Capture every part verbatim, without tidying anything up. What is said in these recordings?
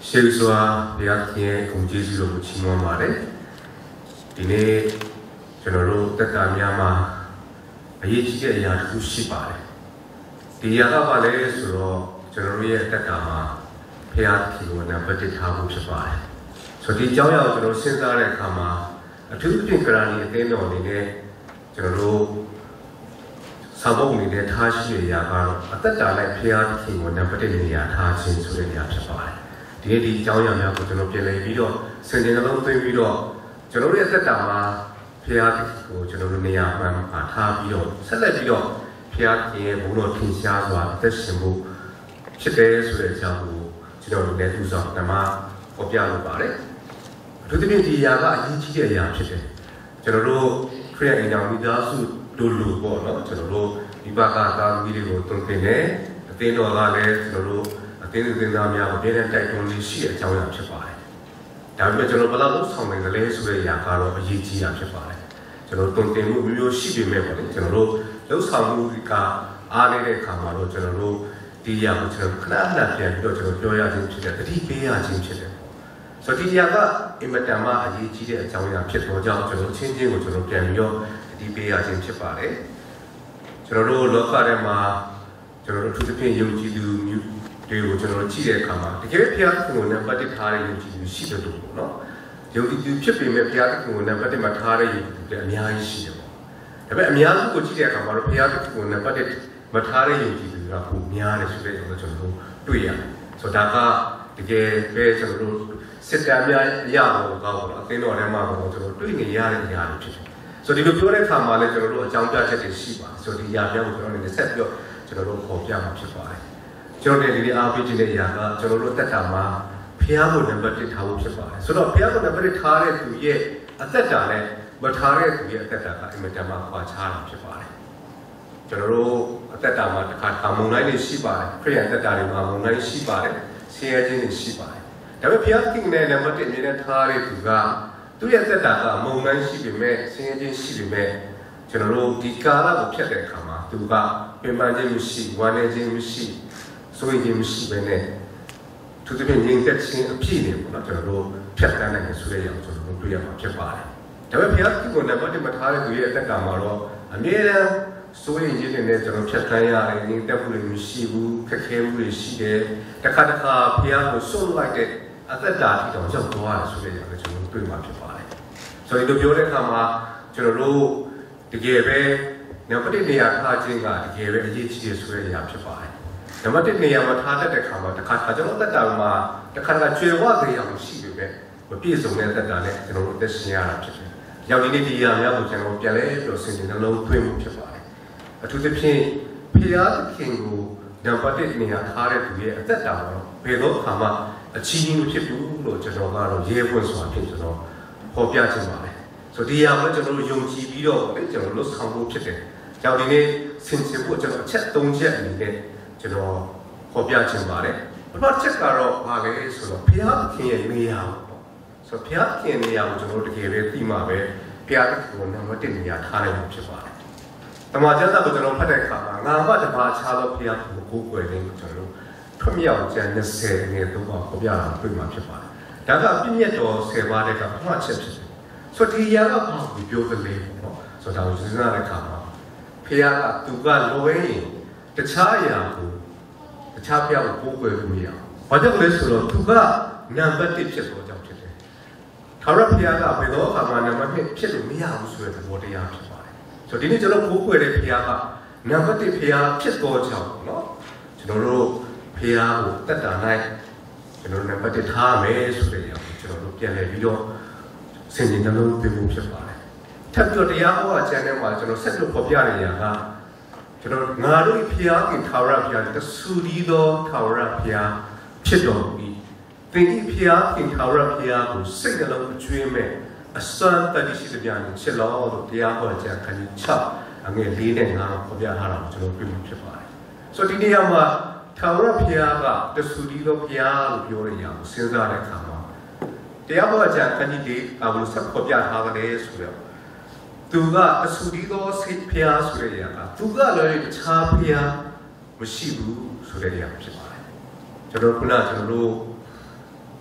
ရှေးစွာဘုရားသခင်ဂုဏ်ကျေးဇူးတော်ကိုချီးမွမ်းပါတယ်ဒီနေ့ကျွန်တော်တို့တက်တာများမှာအရေးကြီးတဲ့အရာတစ်ခုရှိပါတယ်ဒီအရာကဘာလဲဆိုတော့ကျွန်တော်တို့ရဲ့တက်တာမှာဘုရားသခင်ကိုနံပါတ်တစ်ထားဖို့ဖြစ်ပါတယ်ဆိုတော့ဒီအကြောင်းအရာကိုကျွန်တော်စဉ်းစားတဲ့အခါမှာအထူးသဖြင့်ကရာနီအသင်းတော်အနေနဲ့ကျွန်တော်တို့စာပုံနေတဲ့ထားရှိတဲ့အရာကတော့အသက်တာလိုက်ဘုရားသခင်ကိုနံပါတ်တစ်နေရာထားခြင်းဆိုတဲ့အရာဖြစ်ပါတယ်ဒီဒီအကြောင်းအရာများကိုကျွန်တော်ပြင်လည်ပြီးတော့စင်တင်နှလုံးသွင်းပြီးတော့ကျွန်တော်တို့ရဲ့အသက်တာမှာဘုရားသခင်ကိုကျွန်တော်တို့နေရာမှန်မှာထားပြီးတော့ဆက်လက်ပြီးတော့ဘုရားသခင်ရဲ့ဘုန်းတော်ထင်ရှားစွာအသက်ရှင်ဖို့ဖြစ်တယ်ဆိုတဲ့အကြောင်းကိုကျွန်တော်တို့လည်းသူဆောင်ဓမ္မဟောပြလုပ်ပါတယ်အထူးသဖြင့်ဒီအရာကအရေးကြီးတဲ့အရာဖြစ်တယ်ကျွန်တော်တို့ခရစ်ယာန်အကြောင်းမိသားစုတို့လူပေါ့နော်ကျွန်တော်တို့ဒီဘကသာမီးတွေကိုတုံ့ပြန်တယ်အသင်းတော်ကလည်းကျွန်တော်တို့အသင်းအသင်းသားများကိုပြည်တဲ့တိုက်တွန်းလေးရှိတဲ့အကြောင်းအရာဖြစ်ပါတယ်ဒါပေမဲ့ကျွန်တော်ဘယ်လောက်ဆောင်နိုင်ကြလဲဆိုတဲ့အရာကတော့အရေးကြီးတာဖြစ်ပါတယ်ကျွန်တော်တုံ့ပြန်မှုမျိုးမျိုးရှိပေမဲ့ပေါ့လေကျွန်တော်တို့လှုပ်ဆောင်မှုကအားနေတဲ့အခါမှာတော့ကျွန်တော်တို့ဒီအရာကိုကျွန်တော်ခဏခဏပြန်ပြီးတော့ကျွန်တော်ပြောရခြင်းဖြစ်တယ်တတိပေးရခြင်းဖြစ်တယ်ဆိုတော့ဒီအရာကအင်မတန်မှအရေးကြီးတဲ့အကြောင်းအရာဖြစ်တော့ကြောင့်ကျွန်တော်ချင်းချင်းကိုကျွန်တော်ပြန်ပြီးတော့တတိပေးရခြင်းဖြစ်ပါတယ်ကျွန်တော်တို့လောကထဲမှာကျွန်တော်တို့သူတစ်ဖြင့်ယုံကြည်သူမျိုးတွေကိုကျွန်တော်ကြည့်တဲ့အခါမှာတကယ်ဘုရားသခင်ကိုနံပါတ်တစ်ထားတဲ့ယုံကြည်သူရှိတယ်လို့ပေါ့နော်ယုံကြည်သူဖြစ်ပေမဲ့ဘုရားသခင်ကိုနံပါတ်တစ်မှာထားတဲ့ယုံကြည်သူလည်းအများကြီးရှိတယ်ပေါ့ဒါပေမဲ့အများစုကိုကြည့်တဲ့အခါမှာတော့ဘုရားသခင်ကိုနံပါတ်တစ်မထားတဲ့ယုံကြည်သူကပုံများတယ်ဆိုတဲ့ကျွန်တော်တို့တွေ့ရတယ်ဆိုတော့ဒါကတကယ်ပဲကျွန်တော်တို့စစ်တမ်းများရအောင်ကောင်းတော့အသင်းတော်ထဲမှာတော့ကျွန်တော်တွေ့နေရတဲ့အရာတွေဖြစ်တယ်ဆိုတော့ဒီလိုပြောတဲ့အခါမှာလည်းကျွန်တော်တို့အကြောင်းပြချက်တွေရှိပါဆိုတော့ဒီအရာပြောင်းကိုကျွန်တော်နေဆက်ပြီးတော့ကျွန်တော်တို့ပေါ်ပြမှာဖြစ်ပါတယ်ကျွန်တော်哋ဒီအားပေးခြင်းတဲ့အရာကကျွန်တော်တို့တက်တာမှာဘုရားကိုနံပါတ်တစ်ထားဖို့ဖြစ်ပါတယ်ဆိုတော့ဘုရားကိုနံပါတ်တစ်ထားတဲ့သူရဲ့အသက်တာနဲ့မထားတဲ့သူရဲ့အသက်တာကအင်မတန်မှခွာခြားတာဖြစ်ပါတယ်ကျွန်တော်တို့အသက်တာမှာတစ်ခါတာမုန်တိုင်းတွေရှိပါတယ်ခရိယန်သက်တာတွေမှာမုန်တိုင်းရှိပါတယ်ဆင်းရဲခြင်းတွေရှိပါတယ်ဒါပေမဲ့ဘုရားသခင်နဲ့နံပါတ်တစ်အမြဲတမ်းထားတဲ့သူကသူ့ရဲ့သက်တာကမုန်တိုင်းရှိပေမဲ့ဆင်းရဲခြင်းရှိပေမဲ့ကျွန်တော်တို့ဒီကာလကိုဖြတ်တဲ့အခါမှာသူကပင်ပန်းခြင်းမရှိဝမ်းနည်းခြင်းမရှိဆိုရင်ခြင်းမရှိဘဲနဲ့သူတပည့်ငြိမ်သက်ခြင်းအပြည့်နဲ့ပေါ့နော်ကျွန်တော်တို့ဖြတ်တန်းနိုင်တယ်ဆိုတဲ့အောင်ကျွန်တော်တို့တွေ့ရမှာဖြစ်ပါတယ်ဒါပေမဲ့ဘုရားသခင်ကိုနံပါတ်တစ်မထားတဲ့သူရဲ့အသက်တာမှာတော့အမြဲတမ်းဆိုရင်ခြင်းတွေနဲ့ကျွန်တော်ဖြတ်တန်းရတယ်ငြိမ်သက်မှုတွေမရှိဘူးခက်ခဲမှုတွေရှိတယ်တခါတခါဘုရားကိုစွန့်လိုက်တဲ့အသက်တာအထိတော့ရောက်သွားတယ်ဆိုတဲ့အောင်ကျွန်တော်တို့တွေ့မှာဖြစ်ပါတယ်ဆိုတော့ဒီလိုပြောတဲ့အခါမှာကျွန်တော်တို့တကယ်ပဲနံပါတ်တစ်နေရာထားခြင်းကတကယ်ပဲအရေးကြီးတယ်ဆိုတဲ့အရာဖြစ်ပါတယ်နံပါတ်တစ်နေရာမှာထားတတ်တဲ့အခါမှာတစ်ခါကျွန်တော်သက်တာမှာတစ်ခါကကျွေဝစေအောင်ရှိပေမဲ့မပြည့်စုံတဲ့သက်တာနဲ့ကျွန်တော်တို့သက်ရှင်ရတာဖြစ်တယ်။ရောက်ဒီနေ့ဒီအရာများကိုကျွန်တော်ပြန်လဲပြီးတော့စဉ်းစားနှလုံးသွင်းမှုဖြစ်ပါတယ်။အထူးသဖြင့်ဘုရားသခင်ကိုနံပါတ်တစ်နေရာထားတဲ့သူရဲ့အသက်တာတော့ဘယ်တော့အခါမှအချီးနှီးမဖြစ်ဘူးလို့ကျွန်တော်ကတော့ရဲပွင့်စွာဖြင့်ကျွန်တော်ဟောပြချင်ပါတယ်။ဆိုဒီအရာကိုကျွန်တော်တို့ယုံကြည်ပြီးတော့ကျွန်တော်တို့ဆောင်ဖို့ဖြစ်တယ်။ကြောင့်ဒီနေ့ဆင်ခြင်ဖို့ကျွန်တော်အချက်၃ချက်အနေနဲ့ကျွန်တော်ဟောပြချင်ပါတယ်ပထမချက်ကတော့ဘာလဲဆိုတော့ဘုရားသခင်ရဲ့နေရာပေါ့ဆိုတော့ဘုရားသခင်နေရာကိုကျွန်တော်တကယ်ပဲသိမှာပဲဘုရားသခင်ကိုနံပါတ်တစ်နေရာထားနိုင်မှာဖြစ်ပါတယ်တမန်ကျမ်းစာကိုကျွန်တော်ဖတ်တဲ့အခါမှာငါမှတပါးခြားသောဘုရားကိုကိုးကွယ်နေကျွန်တော်တို့ထွတ်မြောက်ကျမ်း၂၀ငယ်သုံးပါဟောပြတာတွေ့မှာဖြစ်ပါတယ်ဒါကပြည့်ညတ်တော်၁၀ပါးတဲ့ကပထမချက်ဖြစ်တယ်ဆိုတော့ဒီအရာကဘာကိုပြောသလဲပေါ့ဆိုတော့ဒါကိုစဉ်းစားတဲ့အခါမှာဘုရားကသူကလွယ်ရင်တခြားအရာကိုတခြားဘုရားကိုကိုးကွယ်လို့မရဘူး။ဘာကြောင့်လဲဆိုတော့သူကနံပါတ်တစ်ဖြစ်တော့ကြောင့်ဖြစ်တယ်။ထာဝရဘုရားကဘယ်တော့အခါမှနံပါတ်တစ်ဖြစ်လို့မရဘူးဆိုတဲ့သဘောတရားဖြစ်ပါတယ်။ဆိုတော့ဒီနေ့ကျွန်တော်ကိုးကွယ်တဲ့ဘုရားကနံပါတ်တစ်ဘုရားဖြစ်တော့ကြောင့်နော်ကျွန်တော်တို့ဘုရားကိုတတ်တာနိုင်ကျွန်တော်နံပါတ်တစ်ထားမယ်ဆိုတဲ့အရာကိုကျွန်တော်တို့ပြန်လည်ပြီးတော့ဆင်ခြင်နှလုံးသွင်းဖို့ဖြစ်ပါတယ်။ထပ်ပြီးတော့တရားဟောအကျမ်းထဲမှာကျွန်တော်ဆက်လို့ဖော်ပြနေရတာကကျွန်တော်ငါတို့ဖျားခင်ထာဝရဘုရားတဆူဒီသောထာဝရဘုရားဖြစ်တော်မူ၏သင်၏ဖျားခင်ထာဝရဘုရားကိုစိတ်နှလုံးအကျွေးမဲ့အစွမ်းတတိရှိသမျှနဲ့ချစ်တော်လို့တရားဟောကြားခန်းကြီး၆အငယ်၄နဲ့၅ဖော်ပြထားတာကိုကျွန်တော်ပြမှုဖြစ်ပါတယ်ဆိုတော့ဒီနေရာမှာထာဝရဘုရားကတဆူဒီသောဘုရားလို့ပြောရအောင်စဉ်းစားတဲ့အခါမှာတရားဟောကြားခန်းကြီး၄အကိုဆက်ဖော်ပြထားတယ်ဆိုတော့သူကအဆူဒီသောစိတ်ဖျားဆိုတဲ့အရာကသူကလည်းတခြားဖျားမရှိဘူးဆိုတဲ့အရာဖြစ်ပါတယ်ကျွန်တော်ခုနကျွန်တော်တို့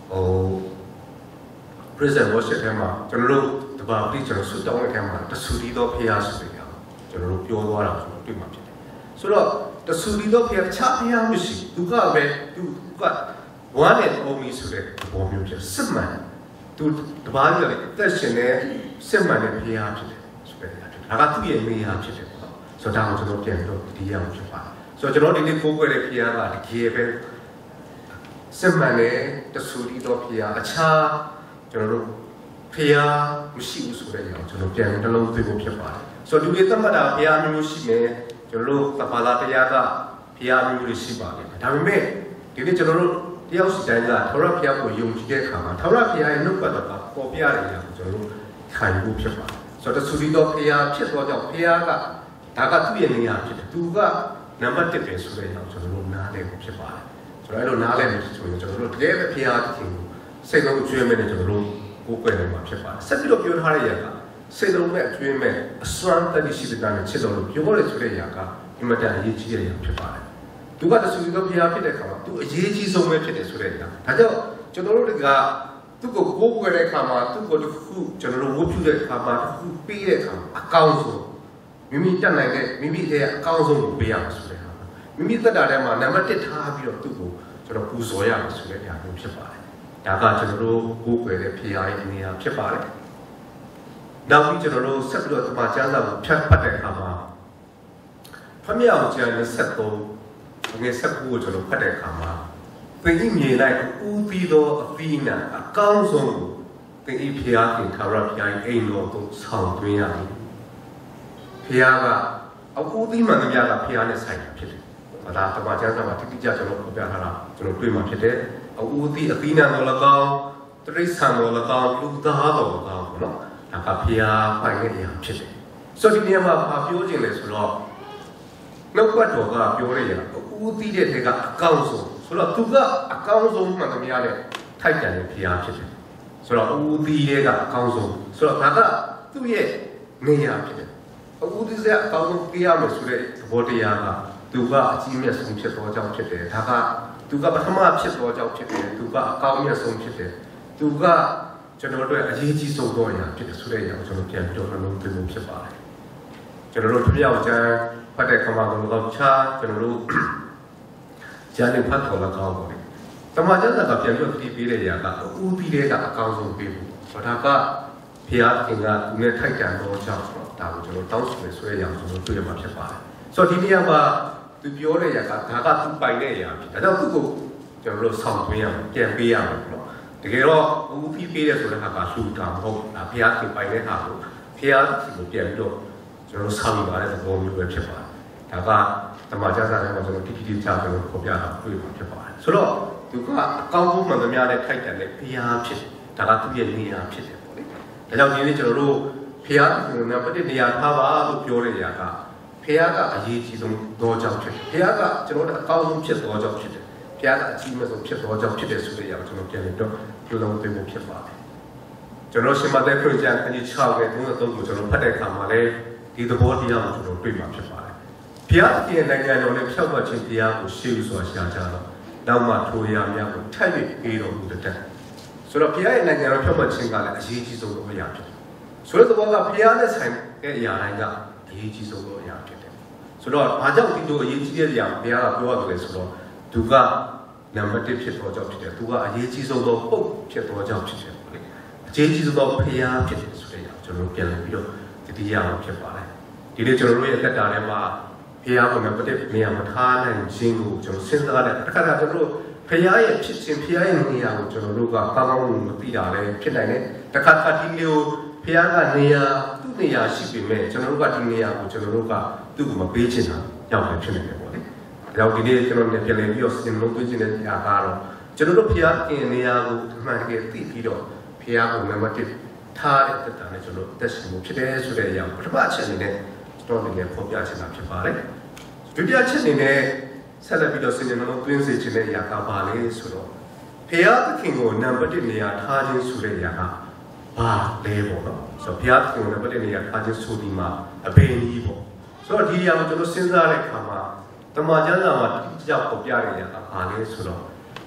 present worship ထဲမှာကျွန်တော်တို့တပါးပြီးကျွန်တော်ဆုတောင်းတဲ့ထဲမှာတဆူဒီသောဖျားဆိုတဲ့အောင်ကျွန်တော်တို့ပြောသွားတာဆိုတော့တွေ့မှာဖြစ်တယ်ဆိုတော့တဆူဒီသောဖျားချဖျားမရှိသူကပဲသူက one and only ဆိုတဲ့ဘောမျိုးဖြစ်စစ်မှန်သူတပါးကြီးလည်းတက်ရှင်တဲ့စစ်မှန်တဲ့ဖျားဖြစ်တယ်ဆိုတဲ့ဒါကသူ့ရဲ့နေရာဖြစ်တယ်ပေါ့ဆိုတော့ဒါကိုကျွန်တော်ပြန်ပြီးဒီရအောင်ဖြစ်ပါတယ်ဆိုတော့ကျွန်တော်ဒီနေ့ကိုးကွယ်တဲ့ဖျားကတကယ်ပဲစစ်မှန်တဲ့တဆူဒီသောဖျားအခြားကျွန်တော်တို့ဖျားမရှိဘူးဆိုတဲ့အကြောင်းကျွန်တော်ပြန်တစ်လုံးသိဖို့ဖြစ်ပါတယ်ဆိုတော့ဒီနေ့သမ္မာတာဖျားမျိုးရှိမယ်ကျွန်တော်တို့သဘာဝတရားကဖျားမျိုးတွေရှိပါတယ်ဒါပေမဲ့ဒီနေ့ကျွန်တော်တို့တယောက်စီတိုင်းကထောရဖျားကိုယုံကြည်တဲ့အခါမှာထောရဖျားရဲ့နှုတ်ပတ်တော်ကပေါ်ပြရတယ်လို့ကျွန်တော်တို့ခံယူဖို့ဖြစ်ပါတယ်ဆိုတော့တဆူဒီတော်ဖျားဖြစ်တော့ကြောင့်ဖျားကဒါကသူ့ရဲ့နေရာဖြစ်တယ်သူကနံပါတ်တစ်ပဲဆိုတဲ့အကြောင်းကျွန်တော်တို့နားလည်ဖို့ဖြစ်ပါတယ်ဆိုတော့အဲ့လိုနားလည်လို့ဆိုရင်ကျွန်တော်တို့တကယ်ပဲဖျားတင်ကိုစိတ်လုံးကျွေးမဲ့နဲ့ကျွန်တော်တို့ကိုယ်ကွယ်နေမှာဖြစ်ပါတယ်ဆက်ပြီးတော့ပြောထားတဲ့ຢာကစိတ်လုံးနဲ့ကျွေးမဲ့အစွမ်းတတိရှိတဲ့နဲ့ချစ်တော်လို့ပြောရဆိုတဲ့ຢာကအင်မတန်အရေးကြီးတဲ့ຢာဖြစ်ပါတယ်သူကတဆူသောဖျားဖြစ်တဲ့အခါမှာသူအရေးကြီးဆုံးပဲဖြစ်တယ်ဆိုတဲ့ຢာဒါကြောင့်ကျွန်တော်တို့ကသူ့ကိုကိုယ်ကွယ်တဲ့အခါမှာသူ့ကိုတစ်ခုကျွန်တော်တို့ဝတ်ပြုတဲ့အခါမှာတစ်ခုပေးတဲ့အခါအကောင်းဆုံးမိမိတက်နိုင်တဲ့မိမိရဲ့အကောင်းဆုံးကိုပေးရမှာဆိုတဲ့ဟာမိမိသက်တာထဲမှာနံပါတ်တစ်ထားပြီးတော့သူ့ကိုကျွန်တော်ပူဇော်ရမှာဆိုတဲ့ຢာမျိုးဖြစ်ပါတယ်ဒါကကျွန်တော်တို့ကိုယ်ကွယ်တဲ့ဖျားရဲ့နေရာဖြစ်ပါတယ်နောက်ပြီးကျွန်တော်တို့ဆက်ပြီးတော့တမန်ကျမ်းစာကိုဖြတ်ဖတ်တဲ့အခါမှာဖျားအောင်ကျမ်းနဲ့ဆက်သုံးငွေဆက်ကိုကျွန်တော်ဖတ်တဲ့အခါမှာသင်ဤမြေလိုက်ဦးပြီးတော့အသီးနာအကောင်းဆုံးကိုသင်ဤဖျားခင်ထာဝရဘုရားအိမ်တော်သို့ဆောင်သွင်းရမည်ဖျားကအကူသီးမှန်သမျှကဖျားနဲ့ဆိုင်တာဖြစ်တယ်ဒါတမန်ကျမ်းစာမှာတိတိကျကျကျွန်တော်ဖော်ပြထားတာကျွန်တော်တွေ့မှာဖြစ်တယ်အူသီအသီးနာတော်၎င်းတရိษံတော်၎င်းလူသားတော်၎င်းပေါ့နော်ဒါကဖျားပိုင်တဲ့နေရာဖြစ်တယ်ဆိုတော့ဒီနေရာမှာဘာပြောချင်လဲဆိုတော့နှုတ်ပတ်တော်ကပြောရရင်အူသီတဲ့ထဲကအကောင်းဆုံးဆိုတော့သူကအကောင်းဆုံးမှန်သမျှနဲ့ထိုက်တန်တဲ့ဖျားဖြစ်တယ်ဆိုတော့အူသီရဲ့ကအကောင်းဆုံးဆိုတော့ဒါကသူ့ရဲ့နေရာဖြစ်တယ်အူသီရဲ့အကောင်းဆုံးပြရမယ်ဆိုတဲ့သဘောတရားကသူကအကြီးမြတ်ဆုံးဖြစ်သောကြောင့်ဖြစ်တယ်ဒါကသူကပထမဖြစ်သောကြောင့်ဖြစ်တယ်သူကအကောင်းမြတ်ဆုံးဖြစ်တယ်သူကကျွန်တော်တို့အရေးကြီးဆုံးသောအရာဖြစ်တယ်ဆိုတဲ့အရာကိုကျွန်တော်ပြန်ပြောလို့သိလို့ဖြစ်ပါတယ်ကျွန်တော်တို့တပြောက်ကျမ်းဖတ်တဲ့ခါမှာတော့ချာကျွန်တော်တို့ကျမ်းနဲ့ဖတ်တော်လာကောင်းပါတယ်တမန်ကျမ်းစာကပြန်ပြီးတည်ပြီးတဲ့အရာကဦးပြီးတဲ့ကအကောင်းဆုံးပြီးဘူးဆိုတော့ဒါကဘုရားခင်ကသူနဲ့ထိုက်တန်သောကြောင့်ဆိုတော့ဒါကိုကျွန်တော်တောင်းဆိုရဆွဲရအောင်ကျွန်တော်တွေ့ရမှာဖြစ်ပါတယ်ဆိုတော့ဒီနေရာမှာသူပြောတဲ့ຢာကဒါကသူပိုင်တဲ့ຢာဖြစ်ဒါကြောင့်သူ့ကိုကျွန်တော်တို့ဆောင်သွင်းရမယ်ပြန်ပေးရမယ်ပေါ့တကယ်တော့ဦးပြီးပေးတဲ့ဆိုတဲ့ဟာကလှူတာမဟုတ်ဒါဘုရားခင်ပိုင်တဲ့ဟာကိုဘုရားခင်ကိုပြန်ပြီးတော့ကျွန်တော်ဆောင်ရတဲ့သဘောမျိုးပဲဖြစ်ပါတယ်ဒါကတမန်ကျမ်းစာထဲမှာကျွန်တော်တိတိကျကျကျွန်တော်ဖော်ပြတာတွေ့မှာဖြစ်ပါတယ်ဆိုတော့သူကအကောင်းဆုံးမှန်သမျှနဲ့ထိုက်တန်တဲ့ဘုရားဖြစ်ဒါကသူ့ရဲ့နေရာဖြစ်တယ်ပေါ့လေဒါကြောင့်ဒီနေ့ကျွန်တော်တို့ဘုရားခင်နဲ့ပတ်သက်နေရာထားပါလို့ပြောတဲ့ຢာကဖျားကအရေးကြီးဆုံးသောကြောင့်ဖြစ်တယ်။ဖျားကကျွန်တော်တို့အကောင်းဆုံးဖြစ်သောကြောင့်ဖြစ်တယ်။ဖျားကအကြီးဆုံးဖြစ်သောကြောင့်ဖြစ်တယ်ဆိုတဲ့အရာကိုကျွန်တော်ပြန်ပြီးတော့ပြောလို့သိဖို့ဖြစ်ပါတယ်။ကျွန်တော်ရှင်မသက်ခရစ်ယာန်ခန်းကြီး၆ရဲ့သုံးသုံးကိုကျွန်တော်ဖတ်တဲ့အခါမှာလည်းဒီသဘောတရားကိုကျွန်တော်တွေ့မှာဖြစ်ပါတယ်။ဖျားရဲ့နိုင်ငံတော်နဲ့ဖြောက်ပတ်ခြင်းတရားကိုရှေ့ဥစွာရှာကြတော့နောက်မှထိုအရာများကိုထပ်၍ပေးတော်မူတဲ့တက်။ဆိုတော့ဖျားရဲ့နိုင်ငံတော်ဖြောက်ပတ်ခြင်းကလည်းအရေးကြီးဆုံးသောအရာဖြစ်တယ်။ဆိုတဲ့သဘောကဖျားနဲ့ဆိုင်တဲ့အရာတိုင်းကအရေးကြီးဆုံးသောအရာဖြစ်တယ်ဆိုတော့ဘာကြောင့်ဒီလိုအရေးကြီးတဲ့အရာဘုရားကပြောရတယ်လဲဆိုတော့သူကနံပါတ်တစ်ဖြစ်သောကြောင့်ဖြစ်တယ်သူကအရေးကြီးဆုံးသောပုတ်ဖြစ်သောကြောင့်ဖြစ်တယ်ပေါ့လေအရေးကြီးဆုံးသောဘုရားဖြစ်တယ်ဆိုတဲ့အရာကျွန်တော်ပြန်လည်ပြီးတော့တတိယအောင်ဖြစ်ပါတယ်ဒီနေ့ကျွန်တော်တို့ရဲ့သက်တာထဲမှာဘုရားကနံပါတ်တစ်နေရာမှာထားနိုင်ခြင်းကိုကျွန်တော်စဉ်းစားတဲ့တစ်ခါကျွန်တော်တို့ဘုရားရဲ့ဖြစ်ခြင်းဘုရားရဲ့နေရာကိုကျွန်တော်တို့ကကောင်းကောင်းမသိတာလည်းဖြစ်နိုင်တယ်တစ်ခါတစ်ခါဒီလိုဘုရားကနေရာသူ့နေရာရှိပေမဲ့ကျွန်တော်တို့ကဒီနေရာကိုကျွန်တော်တို့ကသူ့ကိုမပေးချင်တာရောက်နေဖြစ်နေတယ်ပေါ့လေ။ဒါကြောင့်ဒီနေ့ကျွန်တော်လည်းပြန်လည်ပြီးတော့စဉ်းလုံးသွင်းခြင်းတဲ့အရာကတော့ကျွန်တော်တို့ဘုရားခင်နေရာကိုအမှန်တကယ်သိပြီးတော့ဘုရားကိုနံပါတ်တစ်ထားတဲ့တက်တာနဲ့ကျွန်တော်တက်ရှင်မှုဖြစ်တယ်ဆိုတဲ့အရာပထမအချက်အနေနဲ့ကျွန်တော်လည်းဖော်ပြချင်တာဖြစ်ပါတယ်။ဒုတိယအချက်အနေနဲ့ဆက်လက်ပြီးတော့စဉ်းလုံးသွင်းစေခြင်းတဲ့အရာကပါလေဆိုတော့ဘုရားသခင်ကိုနံပါတ်တစ်နေရာထားခြင်းဆိုတဲ့အရာကဘာလဲပေါ့နော်ဆိုတော့ဘုရားသခင်ကိုနံပါတ်တစ်နေရာထားခြင်းဆိုဒီမှာအဘယ်နည်းပေါ့ဆိုတော့ဒီအရာကိုကျွန်တော်စဉ်းစားတဲ့အခါမှာတမန်ကျမ်းစာမှာတိကျပေါ်ပြရတဲ့အရာကဘာလဲဆိုတော့ဘ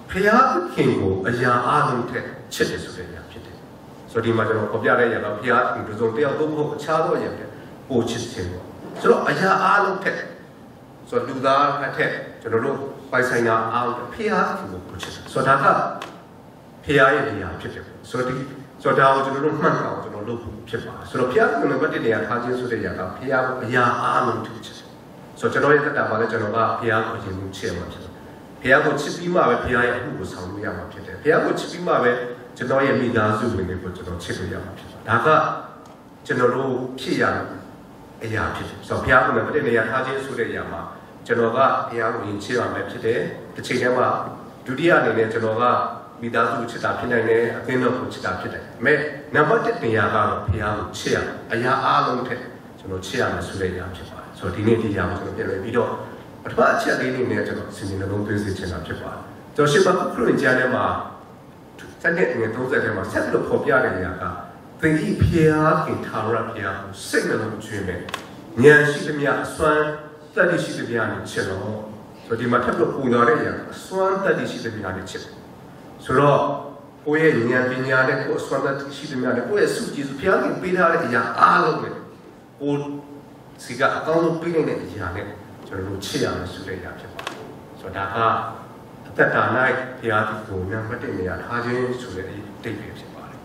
ဖျားသခင်ကိုအရာအားလုံးထက်ချစ်တယ်ဆိုတဲ့အရာဖြစ်တယ်ဆိုဒီမှာကျွန်တော်ပြပြတဲ့ရတော့ဖျားသခင်တို့ဆုံးတယောက်သုံးဖို့အခြားသောအရာတွေပိုချစ်ခြင်းပေါ့ဆိုတော့အရာအားလုံးထက်ဆိုလူသားအထက်ကျွန်တော်တို့ပိုင်ဆိုင်တာအားလုံးဖျားသခင်ကိုပိုချစ်တယ်ဆိုတော့ဒါကဖျားရဲ့အရာဖြစ်တယ်ဆိုတော့ဒီဆိုတော့ဒါကိုကျွန်တော်တို့မှတ်အောင်ကျွန်တော်လုပ်ဖို့ဖြစ်ပါတယ်ဆိုတော့ဖျားသခင်နံပါတ်တစ်နေရာထားခြင်းဆိုတဲ့အရာကဖျားကိုအရာအားလုံးထက်ချစ်တယ်ဆိုတော့ကျွန်တော်ရဲ့တက်တာပါလဲကျွန်တော်ကဖျားကိုယဉ်မှုချစ်မှာဖြစ်တယ်ဖျားကိုချစ်ပြီးမှပဲဖျားရဲ့အမှုကိုဆောင်လို့ရမှာဖြစ်တယ်ဖျားကိုချစ်ပြီးမှပဲကျွန်တော်ရဲ့မိသားစုဝင်တွေကိုကျွန်တော်ချစ်လို့ရမှာဖြစ်တယ်ဒါကကျွန်တော်တို့ဖြစ်ရအရာဖြစ်တယ်ဆိုတော့ဘုရားကလည်းပြည့်နေရထားခြင်းဆိုတဲ့အရာမှာကျွန်တော်ကဘုရားကိုယဉ်ချစ်ရမယ်ဖြစ်တယ်တစ်ချိန်တည်းမှာဒုတိယအနေနဲ့ကျွန်တော်ကမိသားစုချစ်တာဖြစ်နိုင်တယ်အသင်းတော်ကိုချစ်တာဖြစ်တယ်ဒါပေမဲ့နံပါတ်တစ်နေရာကတော့ဘုရားကိုချစ်ရအရာအားလုံးထက်ကျွန်တော်ချစ်ရမယ်ဆိုတဲ့အရာဖြစ်ပါတယ်ဆိုတော့ဒီနေ့ဒီအရာကိုကျွန်တော်ပြန်လည်ပြီးတော့ပထမအချက်လေးနဲ့ကျွန်တော်အစီအစဉ်လုံးသွင်းစေချင်တာဖြစ်ပါတယ်ကျွန်တော်ရှင်းပါခရစ်ယာန်ကျမ်းထဲမှာစတဲ့ငွေသုံးဆယ်ထဲမှာဆက်လို့ဖော်ပြတဲ့အရာကသင်ဤဖျားခင်ထာဝရဘုရားကိုစိတ်နှလုံးကျွေးမယ်ဉာဏ်ရှိသမျှအစွမ်းတတ်သိရှိသမျှနဲ့ချစ်တော့ဆိုဒီမှာထပ်လို့ပူတော်တဲ့အရာအစွမ်းတတ်သိရှိသမျှနဲ့ချစ်ဆိုတော့ကိုယ့်ရဲ့ဉာဏ်ပညာနဲ့ကိုယ်အစွမ်းတတ်သိရှိသမျှနဲ့ကိုယ့်ရဲ့စုကြည်စုဘုရားခင်ပေးထားတဲ့အရာအားလုံးနဲ့ကိုယ်စီကအကောင်းဆုံးပေးနိုင်တဲ့အရာနဲ့ကျွန်တော်တို့ချစ်ရမယ်ဆိုတဲ့အရာဖြစ်ပါတယ်ဆိုတော့ဒါကအသက်တာ၌ဘုရားသခင်ကိုနံပါတ်တစ်နေရာထားခြင်းဆိုတဲ့အတိတ်ပဲဖြစ်ပါတယ်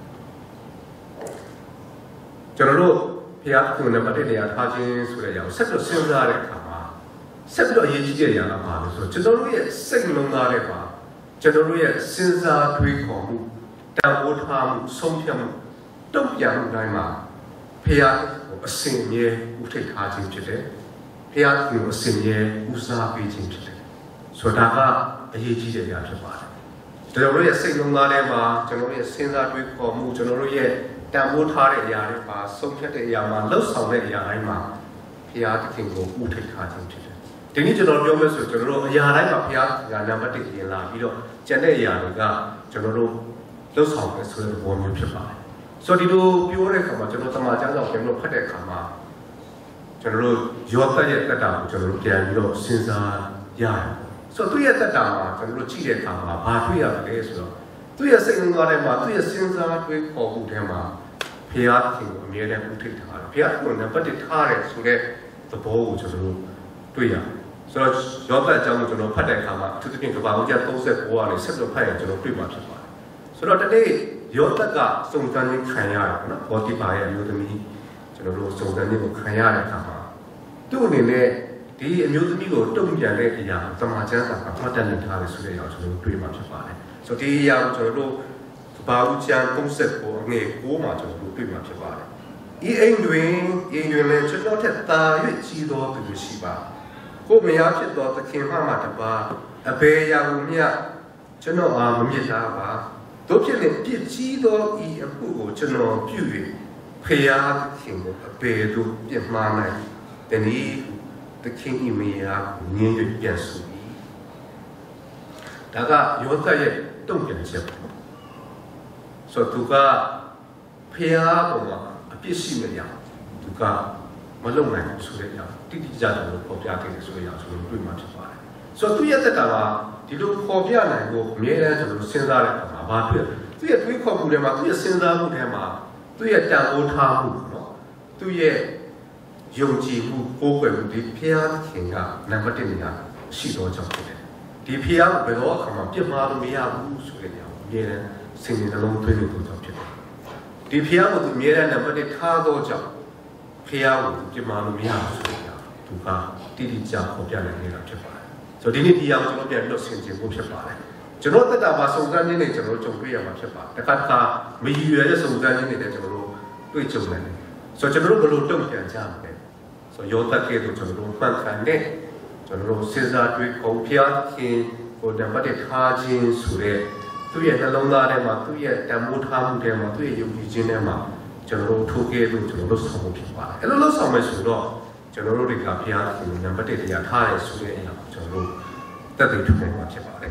ကျွန်တော်တို့ဘုရားသခင်နံပါတ်တစ်နေရာထားခြင်းဆိုတဲ့အရာကိုဆက်ပြီးစဉ်းစားတဲ့အခါမှာဆက်ပြီးအရေးကြီးတဲ့အရာကဘာလဲဆိုတော့ကျွန်တော်တို့ရဲ့စိတ်နှလုံးသားထဲမှာကျွန်တော်တို့ရဲ့စဉ်းစားတွေးခေါ်မှုတန်ဖိုးထားမှုဆုံးဖြတ်မှုတုံ့ပြန်မှုတိုင်းမှာဘုရားကိုအစဉ်အမြဲဥထိတ်ထားခြင်းဖြစ်တယ်ဘုရားကိုအစဉ်အမြဲဦးစားပေးခြင်းဖြစ်တယ်ဆိုတော့ဒါကအရေးကြီးတဲ့အရာဖြစ်ပါတယ်ကျွန်တော်တို့ရဲ့စိတ်လုံးသားထဲမှာကျွန်တော်တို့ရဲ့စဉ်းစားတွေးခေါ်မှုကျွန်တော်တို့ရဲ့တန်ဖိုးထားတဲ့အရာတွေပါဆုံးဖြတ်တဲ့အရာမှာလှုပ်ဆောင်တဲ့အရာတိုင်းမှာဘုရားသခင်ကိုဦးထိတ်ထားခြင်းဖြစ်တယ်ဒီနေ့ကျွန်တော်ပြောမယ်ဆိုကျွန်တော်တို့အရာတိုင်းမှာဘုရားကနံပါတ်တစ်ပြင်လာပြီးတော့ကျန်တဲ့အရာတွေကကျွန်တော်တို့လှုပ်ဆောင်မယ်ဆိုတဲ့ဘောမျိုးဖြစ်ပါတယ်ဆိုတော့ဒီလိုပြောတဲ့အခါမှာကျွန်တော်တမန်ကျမ်းစာကိုကျွန်တော်ဖတ်တဲ့အခါမှာကျွန်တော်တို့ယောသရဲ့တက်တာကိုကျွန်တော်တို့ပြန်ပြီးတော့စဉ်းစားရတယ်ဆိုတော့သူ့ရဲ့တက်တာမှာကျွန်တော်တို့ကြည့်တဲ့အခါမှာဘာတွေ့ရလဲဆိုတော့သူ့ရဲ့စိတ်နှလုံးသားထဲမှာသူ့ရဲ့စဉ်းစားတွေးခေါ်မှုထဲမှာဘုရားသခင်ကိုအမြဲတမ်းဦးထိပ်ထားတယ်ဘုရားကိုနံပါတ်တစ်ထားတယ်ဆိုတဲ့သဘောကိုကျွန်တော်တို့တွေ့ရတယ်ဆိုတော့ယောသအကြောင်းကိုကျွန်တော်ဖတ်တဲ့အခါမှာအထူးသဖြင့်ကဘာဦးကျသုံးဆယ်ကိုကနေဆက်လို့ဖတ်ရင်ကျွန်တော်တွေ့မှာဖြစ်ပါတယ်ဆိုတော့တနေ့ယောသကစုံစမ်းခြင်းခံရတယ်နော်ဘောတိပါရဲ့အမျိုးသမီးကျွန်တော်တို့စုံစမ်းခြင်းကိုခံရတဲ့အခါမှာသူ့အနေနဲ့ဒီအမျိုးသမီးကိုတုံ့ပြန်တဲ့အရာသမာကျမ်းစာကမှတ်တမ်းထားတယ်ဆိုတဲ့အရာကိုကျွန်တော်တို့တွေ့မှာဖြစ်ပါတယ်ဆိုတော့ဒီအရာကိုကျွန်တော်တို့ဘာဦးကျမ်းသုံးဆယ်ကိုအငယ်ကိုမှာကျွန်တော်တို့တွေ့မှာဖြစ်ပါတယ်ဤအိမ်တွင်အိမ်တွင်လည်းကျွန်တော်ထက်သာ၍ကြီးသောသူရှိပါကိုမယားဖြစ်သောသခင်မှမှတပါအဘယ်ရာဟုမျှကျွန်တော်အားမမြစ်သားပါတို့ဖြစ်လေပြည့်ကြီးသောဤအမှုကိုကျွန်တော်ပြု၍ဖျားသခင်ကိုအဘယ်သို့ပြစ်မှားနိုင်တနည်းသခင်ဤမယားကိုငြင်း၍ပြန်ဆို၏ဒါကယောသရဲ့တုံ့ပြန်ချက်ဆိုသူကဖျားပေါ်မှာအပြစ်ရှိမရသူကမလုံနိုင်ဘူးဆိုတဲ့အရာတိတိကျကျလို့ပေါ်ပြခဲ့တယ်ဆိုတဲ့အရာဆိုလို့တွေ့မှာဖြစ်ပါတယ်ဆိုတော့သူရဲ့တက်တာကဒီလိုပေါ်ပြနိုင်ဖို့အမြဲတမ်းကျွန်တော်စဉ်းစားတဲ့အခါမှာဘာဖြစ်သူရဲ့တွေးခေါ်မှုတွေမှာသူရဲ့စဉ်းစားမှုတွေမှာသူရဲ့တန်ဖိုးထားမှုနော်သူရဲ့ယုံကြည်မှုကိုယ်ွယ်မှုဒီဖျားခင်ကနံပါတ်တစ်နေရာရှိတော့ကြောင့်ဖြစ်တယ်ဒီဖျားဘယ်တော့အခါမှပြစ်မှားလို့မရဘူးဆိုတဲ့အရာအမြဲတမ်းစဉ်းနေနှလုံးသွင်းလို့ကြောင့်ဖြစ်တယ်ဒီဖျားကိုသူအမြဲတမ်းနံပါတ်တစ်ထားတော့ကြောင့်ဖျားကိုပြစ်မှားလို့မရဘူးဆိုတဲ့အရာသူကတိတိကျပေါ်ပြနိုင်နေတာဖြစ်ပါတယ်ဆိုတော့ဒီနေ့ဒီအရာကိုကျွန်တော်ပြန်လွတ်ဆင်ခြင်ဖို့ဖြစ်ပါတယ်ကျွန်တော်တက်တာမှာစုံစမ်းခြင်းတွေကျွန်တော်ကြုံတွေ့ရမှာဖြစ်ပါတယ်တခါတခါမရည်ရွယ်တဲ့စုံစမ်းခြင်းတွေလည်းကျွန်တော်တို့တွေ့ကြုံနိုင်တယ်ဆိုတော့ကျွန်တော်တို့ဘယ်လိုတုံ့ပြန်ကြမလဲဆိုတော့ယောသကဲတို့ကျွန်တော်တို့မှန်ကန်တဲ့ကျွန်တော်တို့စဉ်းစားတွေးခေါ်ဖျားခြင်းကိုနံပါတ်တစ်ထားခြင်းဆိုတဲ့သူ့ရဲ့နှလုံးသားထဲမှာသူ့ရဲ့တန်ဖိုးထားမှုထဲမှာသူ့ရဲ့ယုံကြည်ခြင်းထဲမှာကျွန်တော်တို့ထိုးကဲလို့ကျွန်တော်တို့ဆောင်ဖို့ဖြစ်ပါတယ်အဲ့လိုလို့ဆောင်မယ်ဆိုတော့ကျွန်တော်တို့တွေကဘုရားကိုနံပါတ်တစ်တရားထားရဲဆိုတဲ့အရာကိုကျွန်တော်တို့တက်သိထုတ်နိုင်မှာဖြစ်ပါတယ်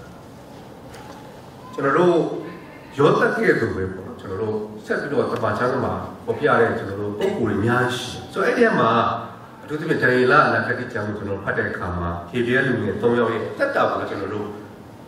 ကျွန်တော်တို့ရောတက်ကဲ့သို့ပဲပေါ့နော်ကျွန်တော်တို့ဆက်ပြီးတော့တပါချမ်းမှာပေါ်ပြတဲ့ကျွန်တော်တို့ပုံကိုယ်တွေအများကြီးဆိုတော့အဲ့ဒီမှာအထူးသဖြင့်ဒံယေလအနာဂတ်ကျမ်းကိုကျွန်တော်ဖတ်တဲ့အခါမှာဟေဗြဲလူငယ်သုံးယောက်ရဲ့တက်တာကိုကျွန်တော်တို့